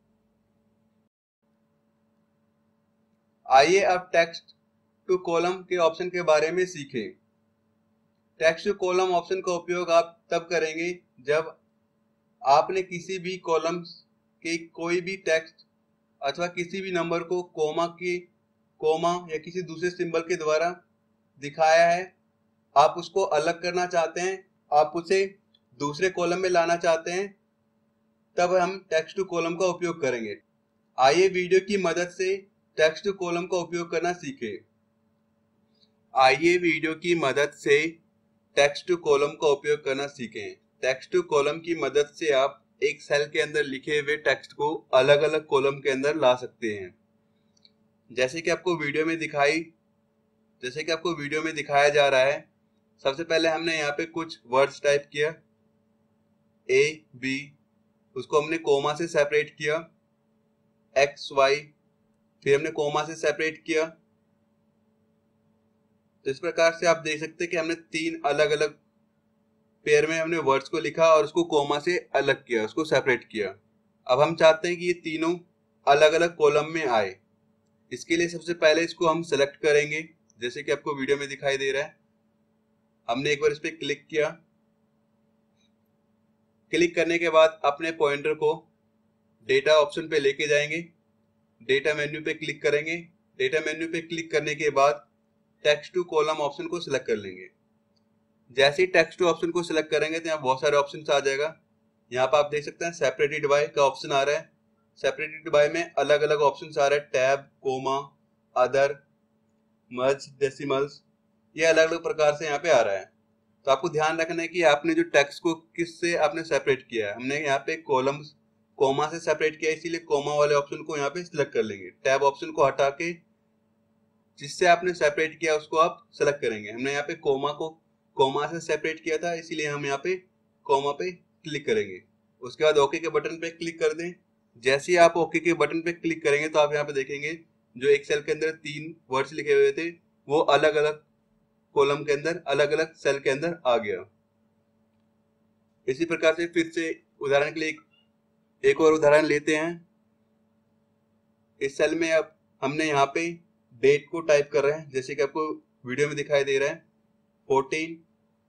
आइए अब टेक्स्ट टू कॉलम के ऑप्शन के बारे में सीखें। टेक्स्ट टू कॉलम ऑप्शन का उपयोग आप तब करेंगे जब आपने किसी भी कॉलम के कोई भी टेक्स्ट अथवा किसी भी नंबर को कोमा की कोमा या किसी दूसरे सिंबल के द्वारा दिखाया है, आप उसको अलग करना चाहते हैं, आप उसे दूसरे कॉलम में लाना चाहते हैं, तब हम टेक्स्ट टू कॉलम का उपयोग करेंगे। आइए वीडियो की मदद से टेक्स्ट टू कॉलम का उपयोग करना सीखें। आइए वीडियो की मदद से टेक्स्ट टू कॉलम का उपयोग करना सीखें। टेक्स्ट टू कॉलम की मदद से आप एक सेल के अंदर लिखे हुए टेक्स्ट को अलग अलग कॉलम के अंदर ला सकते हैं। जैसे कि आपको वीडियो में दिखाई जैसे कि आपको वीडियो में दिखाया जा रहा है, सबसे पहले हमने यहाँ पे कुछ वर्ड्स टाइप किया, ए बी, उसको हमने कोमा से सेपरेट किया, एक्स वाई, फिर हमने कोमा से सेपरेट किया। तो इस प्रकार से आप देख सकते हैं कि हमने तीन अलग अलग पेयर में हमने वर्ड्स को लिखा और उसको कोमा से अलग किया, उसको सेपरेट किया। अब हम चाहते हैं कि ये तीनों अलग अलग कॉलम में आए। इसके लिए सबसे पहले इसको हम सेलेक्ट करेंगे, जैसे कि आपको वीडियो में दिखाई दे रहा है। हमने एक बार इस पर क्लिक किया। क्लिक करने के बाद अपने पॉइंटर को डेटा ऑप्शन पे लेके जाएंगे, डेटा मेन्यू पे क्लिक करेंगे। डेटा मेन्यू पे क्लिक करने के बाद टेक्स्ट टू कॉलम ऑप्शन को सिलेक्ट कर लेंगे। जैसे ही टेक्स्ट टू ऑप्शन को सिलेक्ट करेंगे तो यहाँ बहुत सारे ऑप्शन आ जाएगा। यहाँ पर आप देख सकते हैं सेपरेटेड बाय का ऑप्शन आ रहा है। सेपरेटेड बाय में अलग अलग ऑप्शन आ रहे हैं, tab, comma, other, merge, decimals, ये अलग अलग प्रकार से यहाँ पे आ रहा है। तो आपको ध्यान रखना है कि आपने जो टेक्स्ट को किससे आपने सेपरेट किया है। हमने यहाँ पे कॉलम्स कोमा से सेपरेट किया, इसीलिए कोमा वाले ऑप्शन को यहाँ पे सिलेक्ट कर लेंगे। टैब ऑप्शन को हटा के जिससे आपने सेपरेट किया उसको आप सेलेक्ट करेंगे। हमने यहाँ पे कोमा को कोमा से सेपरेट किया था, इसीलिए हम यहाँ पे कोमा पे क्लिक करेंगे। उसके बाद ओके के बटन पे क्लिक कर दें। जैसे ही आप ओके के बटन पे क्लिक करेंगे तो आप यहाँ पे देखेंगे जो एक सेल के अंदर तीन वर्ड्स लिखे हुए थे वो अलग अलग कॉलम के अंदर, अलग अलग सेल के अंदर आ गया। इसी प्रकार से फिर से उदाहरण के लिए एक, एक और उदाहरण लेते हैं। इस सेल में अब हमने यहाँ पे डेट को टाइप कर रहे हैं, जैसे कि आपको वीडियो में दिखाई दे रहा है, fourteen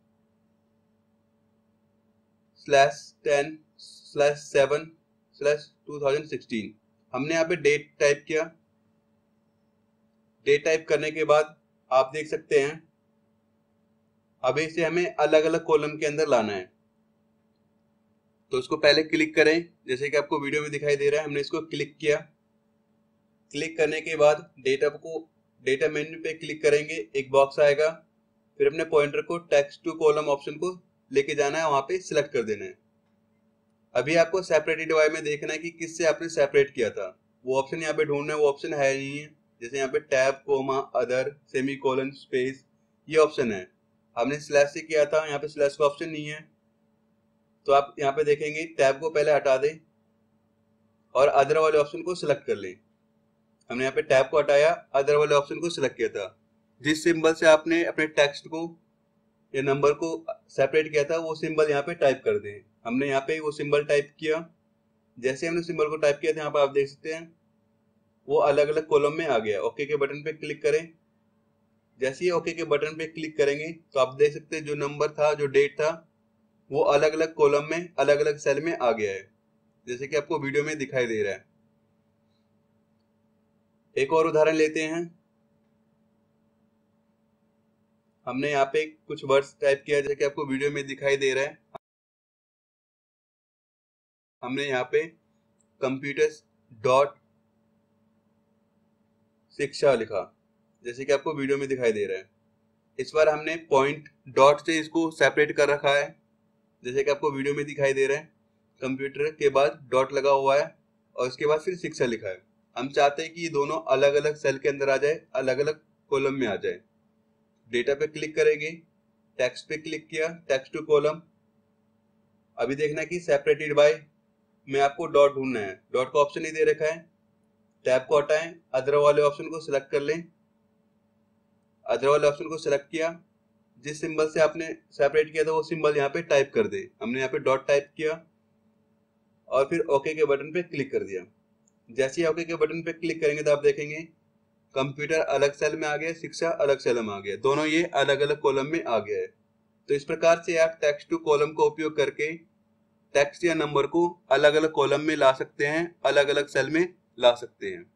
slash ten slash seven slash two thousand sixteen. हमने यहाँ पे डेट टाइप किया। डेट टाइप करने के बाद आप देख सकते हैं अब इसे हमें अलग अलग कॉलम के अंदर लाना है। तो उसको पहले क्लिक करें, जैसे कि आपको वीडियो में दिखाई दे रहा है। हमने इसको क्लिक किया। क्लिक करने के बाद डेटा को डेटा मेन्यू पे क्लिक करेंगे, एक बॉक्स आएगा। फिर अपने पॉइंटर को टेक्स्ट टू कॉलम ऑप्शन को लेके जाना है, वहां पे सिलेक्ट कर देना है। अभी आपको सेपरेटेड वाई में देखना है कि किससे आपने सेपरेट किया था। वो ऑप्शन यहाँ पे ढूंढना है, वो ऑप्शन है नहीं है। जैसे यहाँ पे tab, comma, other, semi colon, space, ये ऑप्शन है। हमने स्लैश से किया था, यहाँ पे स्लैश का ऑप्शन नहीं है। तो आप यहाँ पे देखेंगे टैब को पहले हटा दें और अदर वाले ऑप्शन को सिलेक्ट कर लें। हमने यहाँ पे टैब को हटाया, अदर वाले ऑप्शन को सिलेक्ट किया था। जिस सिंबल से आपने अपने टेक्स्ट को या नंबर को सेपरेट किया था, वो सिंबल यहाँ पे टाइप कर दें। हमने यहाँ पे वो सिंबल टाइप किया। जैसे हमने सिंबल को टाइप किया था, यहाँ पे आप देख सकते हैं वो अलग अलग कॉलम में आ गया। ओके के बटन पे क्लिक करें। जैसे ही ओके के बटन पे क्लिक करेंगे तो आप देख सकते हैं जो नंबर था, जो डेट था, वो अलग अलग कॉलम में, अलग अलग सेल में आ गया है, जैसे कि आपको वीडियो में दिखाई दे रहा है। एक और उदाहरण लेते हैं। हमने यहाँ पे कुछ वर्ड्स टाइप किया, जैसे कि आपको वीडियो में दिखाई दे रहा है। हमने यहाँ पे कंप्यूटर्स डॉट शिक्षा लिखा, जैसे कि आपको वीडियो में दिखाई दे रहा है। इस बार हमने पॉइंट डॉट से इसको सेपरेट कर रखा है, जैसे कि आपको वीडियो में दिखाई दे रहा है। कंप्यूटर के बाद डॉट लगा हुआ है और उसके बाद फिर शिक्षा लिखा है। हम चाहते हैं कि ये दोनों अलग अलग सेल के अंदर आ जाए, अलग अलग कॉलम में आ जाए। डेटा पे क्लिक करेंगे, टेक्स्ट पे क्लिक किया, टेक्स्ट टू कॉलम। अभी देखना कि सेपरेटेड बाय में आपको डॉट ढूंढना है। डॉट का ऑप्शन नहीं दे रखा है। टैब को हटाएं, अदर वाले ऑप्शन को सिलेक्ट कर लें। अदर वाले ऑप्शन को सिलेक्ट किया। जिस सिंबल से आपने सेपरेट किया था वो सिंबल यहाँ पे टाइप कर दे। हमने यहाँ पे डॉट टाइप किया और फिर ओके के बटन पे क्लिक कर दिया। जैसे ही ओके के बटन पे क्लिक करेंगे तो आप देखेंगे कंप्यूटर अलग सेल में आ गया, शिक्षा अलग सेल में आ गया, दोनों ये अलग अलग कॉलम में आ गया है। तो इस प्रकार से आप टेक्स्ट टू कॉलम का उपयोग करके टेक्स्ट या नंबर को अलग अलग कॉलम में ला सकते हैं, अलग अलग सेल में ला सकते हैं।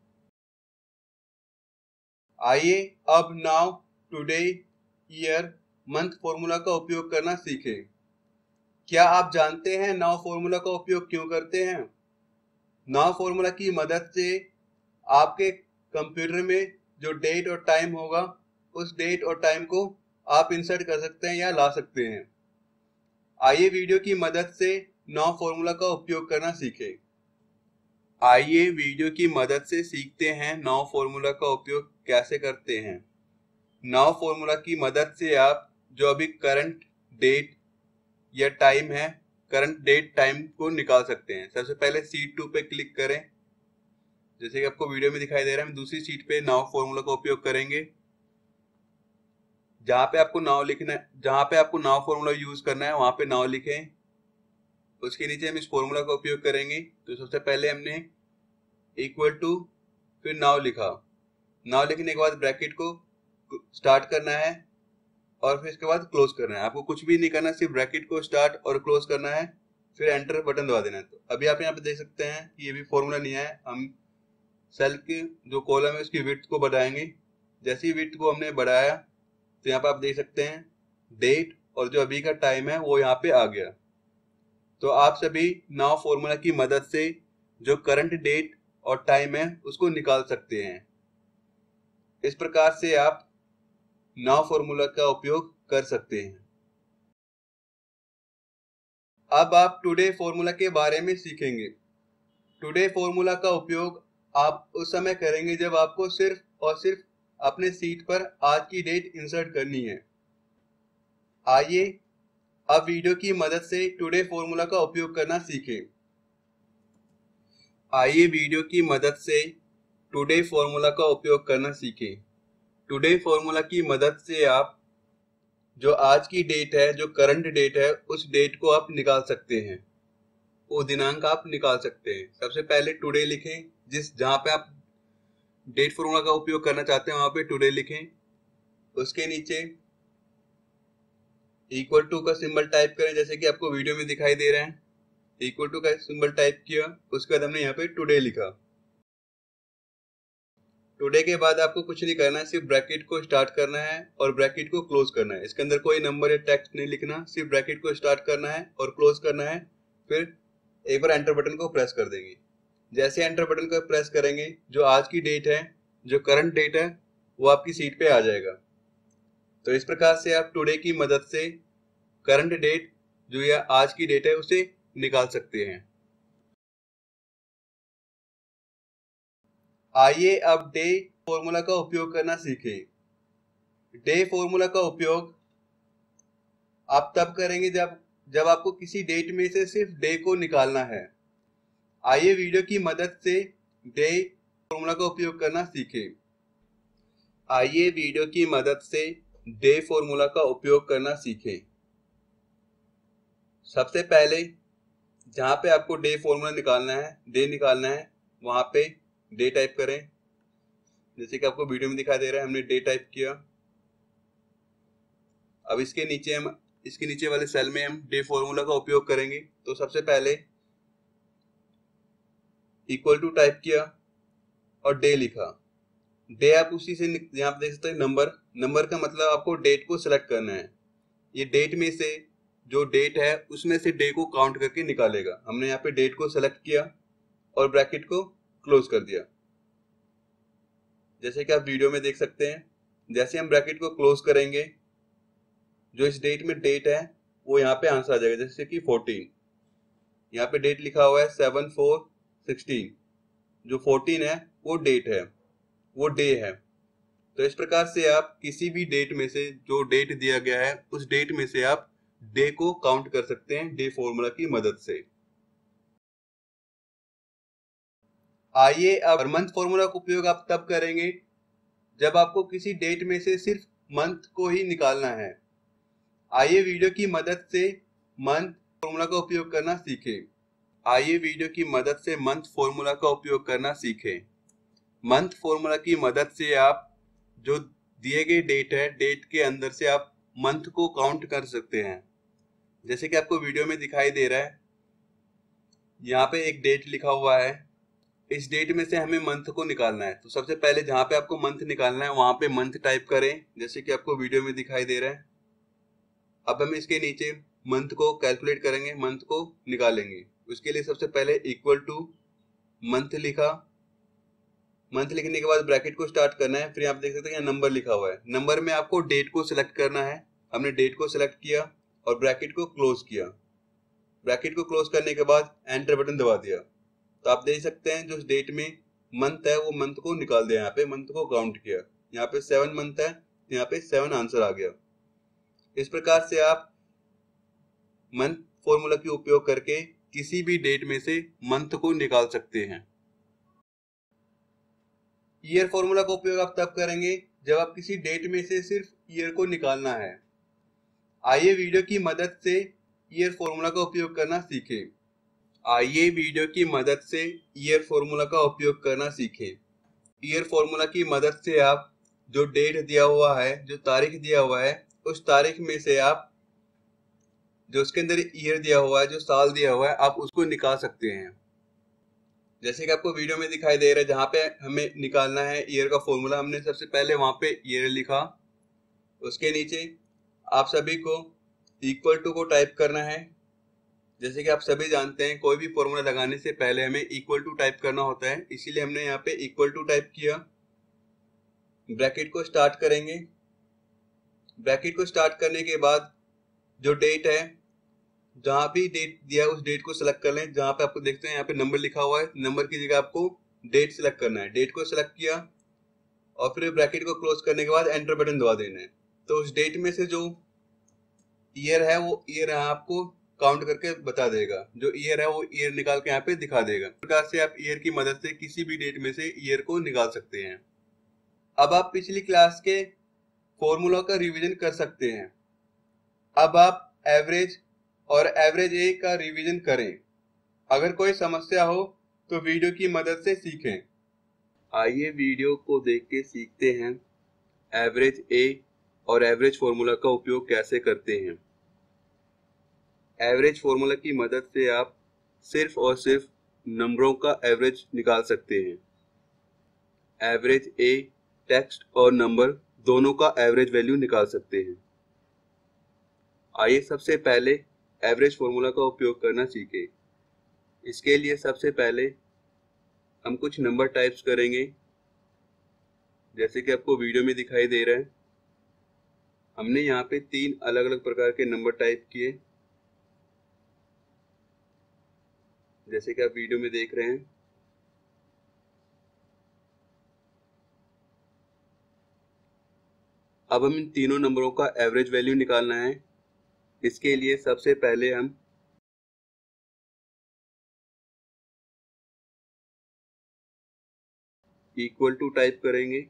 आइए अब now, today, year, month formula का उपयोग करना सीखें। क्या आप जानते हैं नाउ फॉर्मूला का उपयोग क्यों करते हैं? नाउ फॉर्मूला की मदद से आपके कंप्यूटर में जो डेट और टाइम होगा, उस डेट और टाइम को आप इंसर्ट कर सकते हैं या ला सकते हैं। आइए वीडियो की मदद से नाउ फॉर्मूला का उपयोग करना सीखें। आइए वीडियो की मदद से सीखते हैं नाउ फॉर्मूला का उपयोग कैसे करते हैं। नाउ फॉर्मूला की मदद से आप जो अभी करंट डेट या टाइम है, करंट डेट टाइम को निकाल सकते हैं। सबसे पहले सीट टू पे क्लिक करें, जैसे कि आपको वीडियो में दिखाई दे रहा है। हम दूसरी सीट पे नाउ फॉर्मूला का उपयोग करेंगे। जहां पे आपको नाउ लिखना है, जहां पे आपको नाउ फॉर्मूला यूज करना है, वहां पे नाउ लिखें। उसके नीचे हम इस फॉर्मूला का उपयोग करेंगे। तो सबसे पहले हमने इक्वल टू, फिर नाउ लिखा। नाउ लिखने के बाद ब्रैकेट को स्टार्ट करना है और फिर इसके बाद क्लोज करना है। आपको कुछ भी नहीं करना, सिर्फ ब्रैकेट को स्टार्ट और क्लोज करना है, फिर एंटर बटन दबा देना है। तो अभी आप यहाँ पे देख सकते हैं कि ये भी फॉर्मूला नहीं है। हम सेल के जो कॉलम है उसकी विड्थ को बढ़ाएंगे। जैसे ही विड्थ को हमने बढ़ाया तो यहाँ पे आप देख सकते हैं डेट और जो अभी का टाइम है वो यहाँ पे आ गया। तो आप सभी नाउ फॉर्मूला की मदद से जो करंट डेट और टाइम है उसको निकाल सकते हैं। इस प्रकार से आप नाउ फॉर्मूला का उपयोग कर सकते हैं। अब आप टुडे फॉर्मूला के बारे में सीखेंगे। टुडे फॉर्मूला का उपयोग आप उस समय करेंगे जब आपको सिर्फ और सिर्फ अपने सीट पर आज की डेट इंसर्ट करनी है। आइए अब वीडियो की मदद से टुडे फॉर्मूला का उपयोग करना सीखें। आइए वीडियो की मदद से टुडे फॉर्मूला का उपयोग करना सीखें। टुडे फॉर्मूला की मदद से आप जो आज की डेट है, जो करंट डेट है, उस डेट को आप निकाल सकते हैं, वो दिनांक आप निकाल सकते हैं। सबसे पहले टुडे लिखें, जिस जहां पे आप डेट फॉर्मूला का उपयोग करना चाहते हैं वहां पे टुडे लिखें। उसके नीचे इक्वल टू का सिंबल टाइप करें, जैसे कि आपको वीडियो में दिखाई दे रहा है। इक्वल टू का सिंबल टाइप किया, उसके बाद हमने यहाँ पे टुडे लिखा। टुडे के बाद आपको कुछ नहीं करना है, सिर्फ ब्रैकेट को स्टार्ट करना है और ब्रैकेट को क्लोज करना है। इसके अंदर कोई नंबर या टेक्स्ट नहीं लिखना, सिर्फ ब्रैकेट को स्टार्ट करना है और क्लोज करना है। फिर एक बार एंटर बटन को प्रेस कर देंगे। जैसे एंटर बटन को प्रेस करेंगे, जो आज की डेट है, जो करंट डेट है, वो आपकी सीट पे आ जाएगा। तो इस प्रकार से आप टुडे की मदद से करंट डेट, जो या आज की डेट है, उसे निकाल सकते हैं। आइए अब डे फॉर्मूला का उपयोग करना सीखें। डे फॉर्मूला का उपयोग आप तब करेंगे जब जब आपको किसी डेट में से सिर्फ डे को निकालना है। आइए वीडियो की मदद से डे फॉर्मूला का उपयोग करना सीखें। आइए वीडियो की मदद से डे फॉर्मूला का उपयोग करना सीखें। सबसे पहले जहां पे आपको डे फॉर्मूला निकालना है, डे निकालना है, वहां पे डे टाइप करें। जैसे कि आपको वीडियो में दिखाई दे रहा है, हमने डे टाइप किया। अब इसके नीचे हम इसके नीचे वाले सेल में हम डे फॉर्मूला का उपयोग करेंगे। तो सबसे पहले इक्वल टू टाइप किया और डे लिखा। डे आप उसी से यहाँ पे देख सकते हैं नंबर। नंबर का मतलब आपको डेट को सिलेक्ट करना है। ये डेट में से जो डेट है उसमें से डे को काउंट करके निकालेगा। हमने यहाँ पे डेट को सिलेक्ट किया और ब्रैकेट को क्लोज कर दिया, जैसे कि आप वीडियो में देख सकते हैं। जैसे हम ब्रैकेट को क्लोज करेंगे, जो इस डेट में डेट है वो यहाँ पे आंसर आ जाएगा, जैसे कि फोर्टीन। यहाँ पे डेट लिखा हुआ है सेवन फोर सिक्सटीन। जो फोर्टीन है वो डेट है, वो डे है। तो इस प्रकार से आप किसी भी डेट में से जो डेट दिया गया है उस डेट में से आप डे को काउंट कर सकते हैं डे फॉर्मूला की मदद से। आइए अब मंथ फॉर्मूला का उपयोग आप तब करेंगे जब आपको किसी डेट में से सिर्फ मंथ को ही निकालना है। आइए वीडियो की मदद से मंथ फॉर्मूला का उपयोग करना सीखें। आइए वीडियो की मदद से मंथ फॉर्मूला का उपयोग करना सीखें। मंथ फॉर्मूला की मदद से आप जो दिए गए डेट है, डेट के अंदर से आप मंथ को काउंट कर सकते हैं। जैसे कि आपको वीडियो में दिखाई दे रहा है, यहाँ पे एक डेट लिखा हुआ है। इस डेट में से हमें मंथ को निकालना है। तो सबसे पहले जहां पे आपको मंथ निकालना है वहां पे मंथ टाइप करें, जैसे कि आपको वीडियो में दिखाई दे रहा है। अब हम इसके नीचे मंथ को कैलकुलेट करेंगे, मंथ को निकालेंगे। उसके लिए सबसे पहले इक्वल टू मंथ लिखा। मंथ लिखने के बाद ब्रैकेट को स्टार्ट करना है। फिर आप देख सकते हैं नंबर लिखा हुआ है। नंबर में आपको डेट को सिलेक्ट करना है। हमने डेट को सिलेक्ट किया और ब्रैकेट को क्लोज किया। ब्रैकेट को क्लोज करने के बाद एंटर बटन दबा दिया। तो आप देख सकते हैं जो डेट में मंथ है वो मंथ को निकाल दिया। यहाँ पे मंथ को काउंट किया। यहाँ पे सेवन मंथ है, यहाँ पे सेवन आंसर आ गया। इस प्रकार से आप मंथ फॉर्मूला के उपयोग करके किसी भी डेट में से मंथ को निकाल सकते हैं। ईयर फॉर्मूला का उपयोग आप तब करेंगे जब आप किसी डेट में से सिर्फ ईयर को निकालना है। आइए वीडियो की मदद से ईयर फॉर्मूला का उपयोग करना सीखें। आइए वीडियो की मदद से ईयर फॉर्मूला का उपयोग करना सीखें। ईयर फॉर्मूला की मदद से आप जो डेट दिया हुआ है, जो तारीख दिया हुआ है, उस तारीख में से आप जो उसके अंदर ईयर दिया हुआ है, जो साल दिया हुआ है, आप उसको निकाल सकते हैं। जैसे कि आपको वीडियो में दिखाई दे रहा है, जहाँ पे हमें निकालना है ईयर का फॉर्मूला, हमने सबसे पहले वहां पे ईयर लिखा। उसके नीचे आप सभी को इक्वल टू को टाइप करना है। जैसे कि आप सभी जानते हैं कोई भी फॉर्मूला लगाने से पहले हमें इक्वल टू टाइप करना होता है, इसीलिए हमने यहाँ पे इक्वल टू टाइप किया। ब्रैकेट को स्टार्ट करेंगे। ब्रैकेट को स्टार्ट करने के बाद जो डेट है, जहां भी डेट दिया है उस डेट को सिलेक्ट कर लें। जहां पे आपको देखते हैं यहाँ पे नंबर लिखा हुआ है, नंबर की जगह आपको डेट सिलेक्ट करना है। डेट को सिलेक्ट किया और फिर ब्रैकेट को क्लोज करने के बाद एंटर बटन दबा देना है। तो उस डेट में से जो ईयर है वो ईयर आपको काउंट करके बता देगा। जो ईयर है वो ईयर निकाल के यहाँ पे दिखा देगा। इस प्रकार से आप ईयर की मदद से किसी भी डेट में से ईयर को निकाल सकते हैं। अब आप पिछली क्लास के फॉर्मूला का रिवीजन कर सकते हैं। अब आप एवरेज और एवरेज ए का रिवीजन करें। अगर कोई समस्या हो तो वीडियो की मदद से सीखें। आइए वीडियो को देख के सीखते हैं एवरेज ए और एवरेज फॉर्मूला का उपयोग कैसे करते हैं। एवरेज फॉर्मूला की मदद से आप सिर्फ और सिर्फ नंबरों का एवरेज निकाल सकते हैं। एवरेज ए टेक्स्ट और नंबर दोनों का एवरेज वैल्यू निकाल सकते हैं। आइए सबसे पहले एवरेज फॉर्मूला का उपयोग करना सीखें। इसके लिए सबसे पहले हम कुछ नंबर टाइप्स करेंगे, जैसे कि आपको वीडियो में दिखाई दे रहा है। हमने यहाँ पे तीन अलग अलग प्रकार के नंबर टाइप किए, जैसे कि आप वीडियो में देख रहे हैं। अब हम इन तीनों नंबरों का एवरेज वैल्यू निकालना है। इसके लिए सबसे पहले हम इक्वल टू टाइप करेंगे,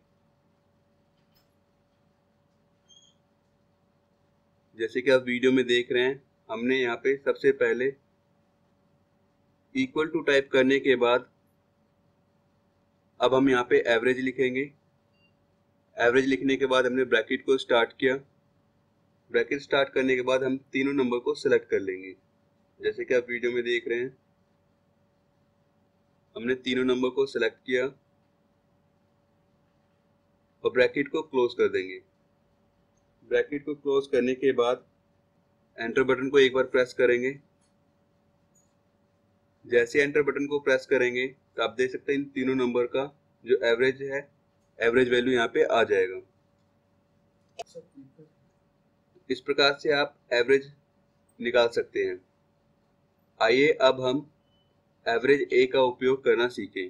जैसे कि आप वीडियो में देख रहे हैं। हमने यहाँ पे सबसे पहले इक्वल टू टाइप करने के बाद अब हम यहाँ पे एवरेज लिखेंगे। एवरेज लिखने के बाद हमने ब्रैकेट को स्टार्ट किया। ब्रैकेट स्टार्ट करने के बाद हम तीनों नंबर को सिलेक्ट कर लेंगे, जैसे कि आप वीडियो में देख रहे हैं। हमने तीनों नंबर को सिलेक्ट किया और ब्रैकेट को क्लोज कर देंगे। ब्रैकेट को क्लोज करने के बाद एंटर बटन को एक बार प्रेस करेंगे। जैसे एंटर बटन को प्रेस करेंगे तो आप देख सकते हैं इन तीनों नंबर का जो एवरेज है, एवरेज वैल्यू यहाँ पे आ जाएगा। इस प्रकार से आप एवरेज निकाल सकते हैं। आइए अब हम एवरेज ए का उपयोग करना सीखें।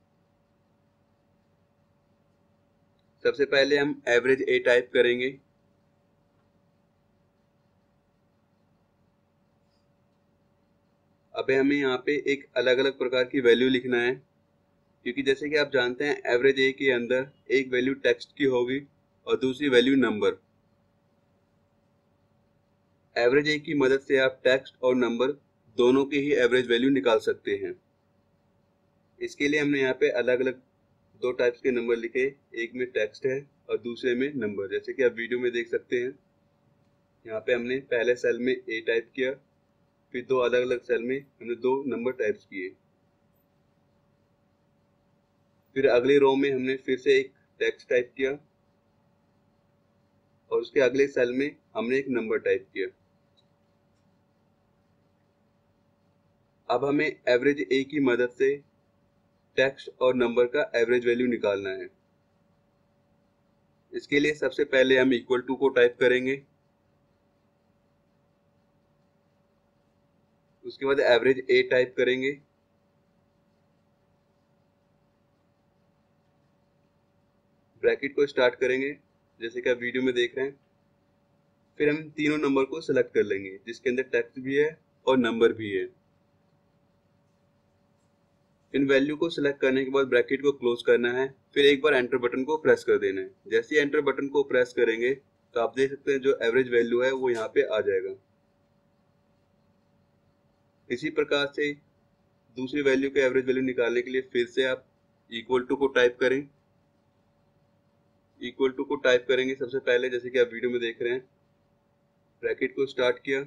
सबसे पहले हम एवरेज ए टाइप करेंगे। अब हमें यहाँ पे एक अलग अलग प्रकार की वैल्यू लिखना है, क्योंकि जैसे कि आप जानते हैं एवरेज ए के अंदर एक वैल्यू टेक्स्ट की होगी और दूसरी वैल्यू नंबर। एवरेज ए की मदद से आप टेक्स्ट और नंबर दोनों की ही एवरेज वैल्यू निकाल सकते हैं। इसके लिए हमने यहाँ पे अलग अलग दो टाइप्स के नंबर लिखे, एक में टेक्स्ट है और दूसरे में नंबर, जैसे कि आप वीडियो में देख सकते हैं। यहाँ पे हमने पहले सेल में ए टाइप किया, फिर दो अलग अलग सेल में हमने दो नंबर टाइप्स किए, फिर अगले रो में हमने फिर से एक टेक्स्ट टाइप किया और उसके अगले सेल में हमने एक नंबर टाइप किया। अब हमें एवरेज ए की मदद से टेक्स्ट और नंबर का एवरेज वैल्यू निकालना है। इसके लिए सबसे पहले हम इक्वल टू को टाइप करेंगे, उसके बाद एवरेज ए टाइप करेंगे, ब्रैकेट को स्टार्ट करेंगे, जैसे कि आप वीडियो में देख रहे हैं। फिर हम तीनों नंबर को सिलेक्ट कर लेंगे, जिसके अंदर टेक्स्ट भी है और नंबर भी है। इन वैल्यू को सिलेक्ट करने के बाद ब्रैकेट को क्लोज करना है, फिर एक बार एंटर बटन को प्रेस कर देना है। जैसे ही एंटर बटन को प्रेस करेंगे तो आप देख सकते हैं जो एवरेज वैल्यू है वो यहाँ पे आ जाएगा। इसी प्रकार से दूसरी वैल्यू के एवरेज वैल्यू निकालने के लिए फिर से आप इक्वल टू को टाइप करें। इक्वल टू को टाइप करेंगे सबसे पहले, जैसे कि आप वीडियो में देख रहे हैं। ब्रैकेट को स्टार्ट किया।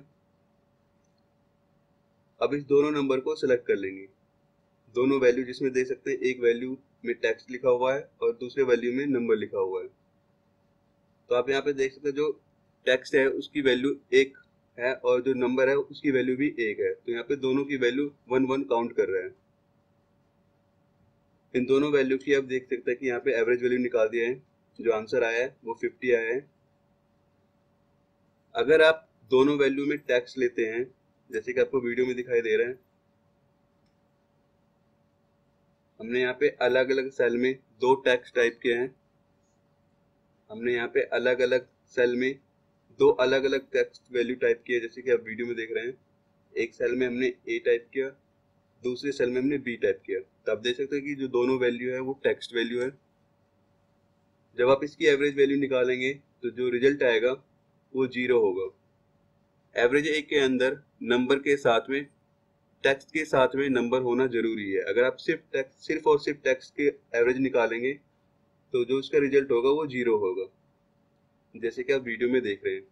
अब इस दोनों नंबर को सिलेक्ट कर लेंगे, दोनों वैल्यू जिसमें देख सकते हैं एक वैल्यू में टेक्स्ट लिखा हुआ है और दूसरे वैल्यू में नंबर लिखा हुआ है। तो आप यहाँ पे देख सकते हैं जो टेक्स्ट है उसकी वैल्यू एक है और जो नंबर है उसकी वैल्यू भी एक है। तो यहाँ पे दोनों की वैल्यू वन वन काउंट कर रहा है। इन दोनों वैल्यू की आप देख सकते हैं कि यहाँ पे एवरेज वैल्यू निकाल दिया है। जो आंसर आया है वो फिफ्टी आया है। अगर आप दोनों वैल्यू में टेक्स्ट लेते हैं, जैसे कि आपको वीडियो में दिखाई दे रहा है, हमने यहाँ पे अलग अलग सेल में दो टेक्स्ट टाइप किए हैं। हमने यहाँ पे अलग अलग सेल में दो अलग अलग टेक्स्ट वैल्यू टाइप किए, जैसे कि आप वीडियो में देख रहे हैं। एक सेल में हमने ए टाइप किया, दूसरे सेल में हमने बी टाइप किया। तो आप देख सकते हैं कि जो दोनों वैल्यू है वो टेक्स्ट वैल्यू है। जब आप इसकी एवरेज वैल्यू निकालेंगे तो जो रिजल्ट आएगा वो जीरो होगा। एवरेज ए के अंदर नंबर के साथ में टेक्स्ट के साथ में नंबर होना जरूरी है। अगर आप सिर्फ टेक्स्ट सिर्फ और सिर्फ टेक्स्ट के एवरेज निकालेंगे तो जो उसका रिजल्ट होगा वो जीरो होगा, जैसे कि आप वीडियो में देख रहे हैं।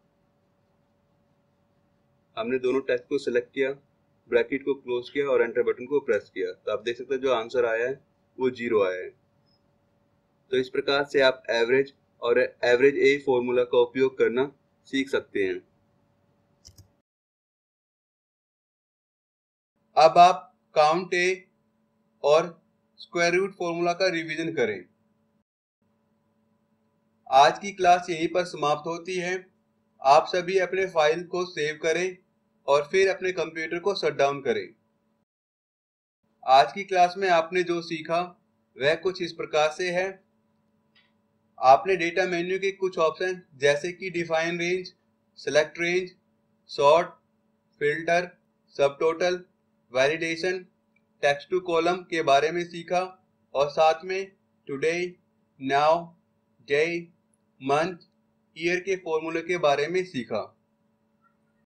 हमने दोनों टेक्स्ट को सिलेक्ट किया, ब्रैकेट को क्लोज किया और एंटर बटन को प्रेस किया, तो आप देख सकते हैं जो आंसर आया है वो जीरो आया है। तो इस प्रकार से आप एवरेज और एवरेज ए फॉर्मूला का उपयोग करना सीख सकते हैं। अब आप काउंट ए और स्क्वायर रूट फॉर्मूला का रिवीजन करें। आज की क्लास यहीं पर समाप्त होती है। आप सभी अपने फाइल को सेव करें और फिर अपने कंप्यूटर को शट डाउन करें। आज की क्लास में आपने जो सीखा वह कुछ इस प्रकार से है। आपने डेटा मेन्यू के कुछ ऑप्शन जैसे कि define range, select range, sort, filter, sub total, validation, text to column के बारे में सीखा और साथ में today, now, day, month, year के फॉर्मूले के बारे में सीखा।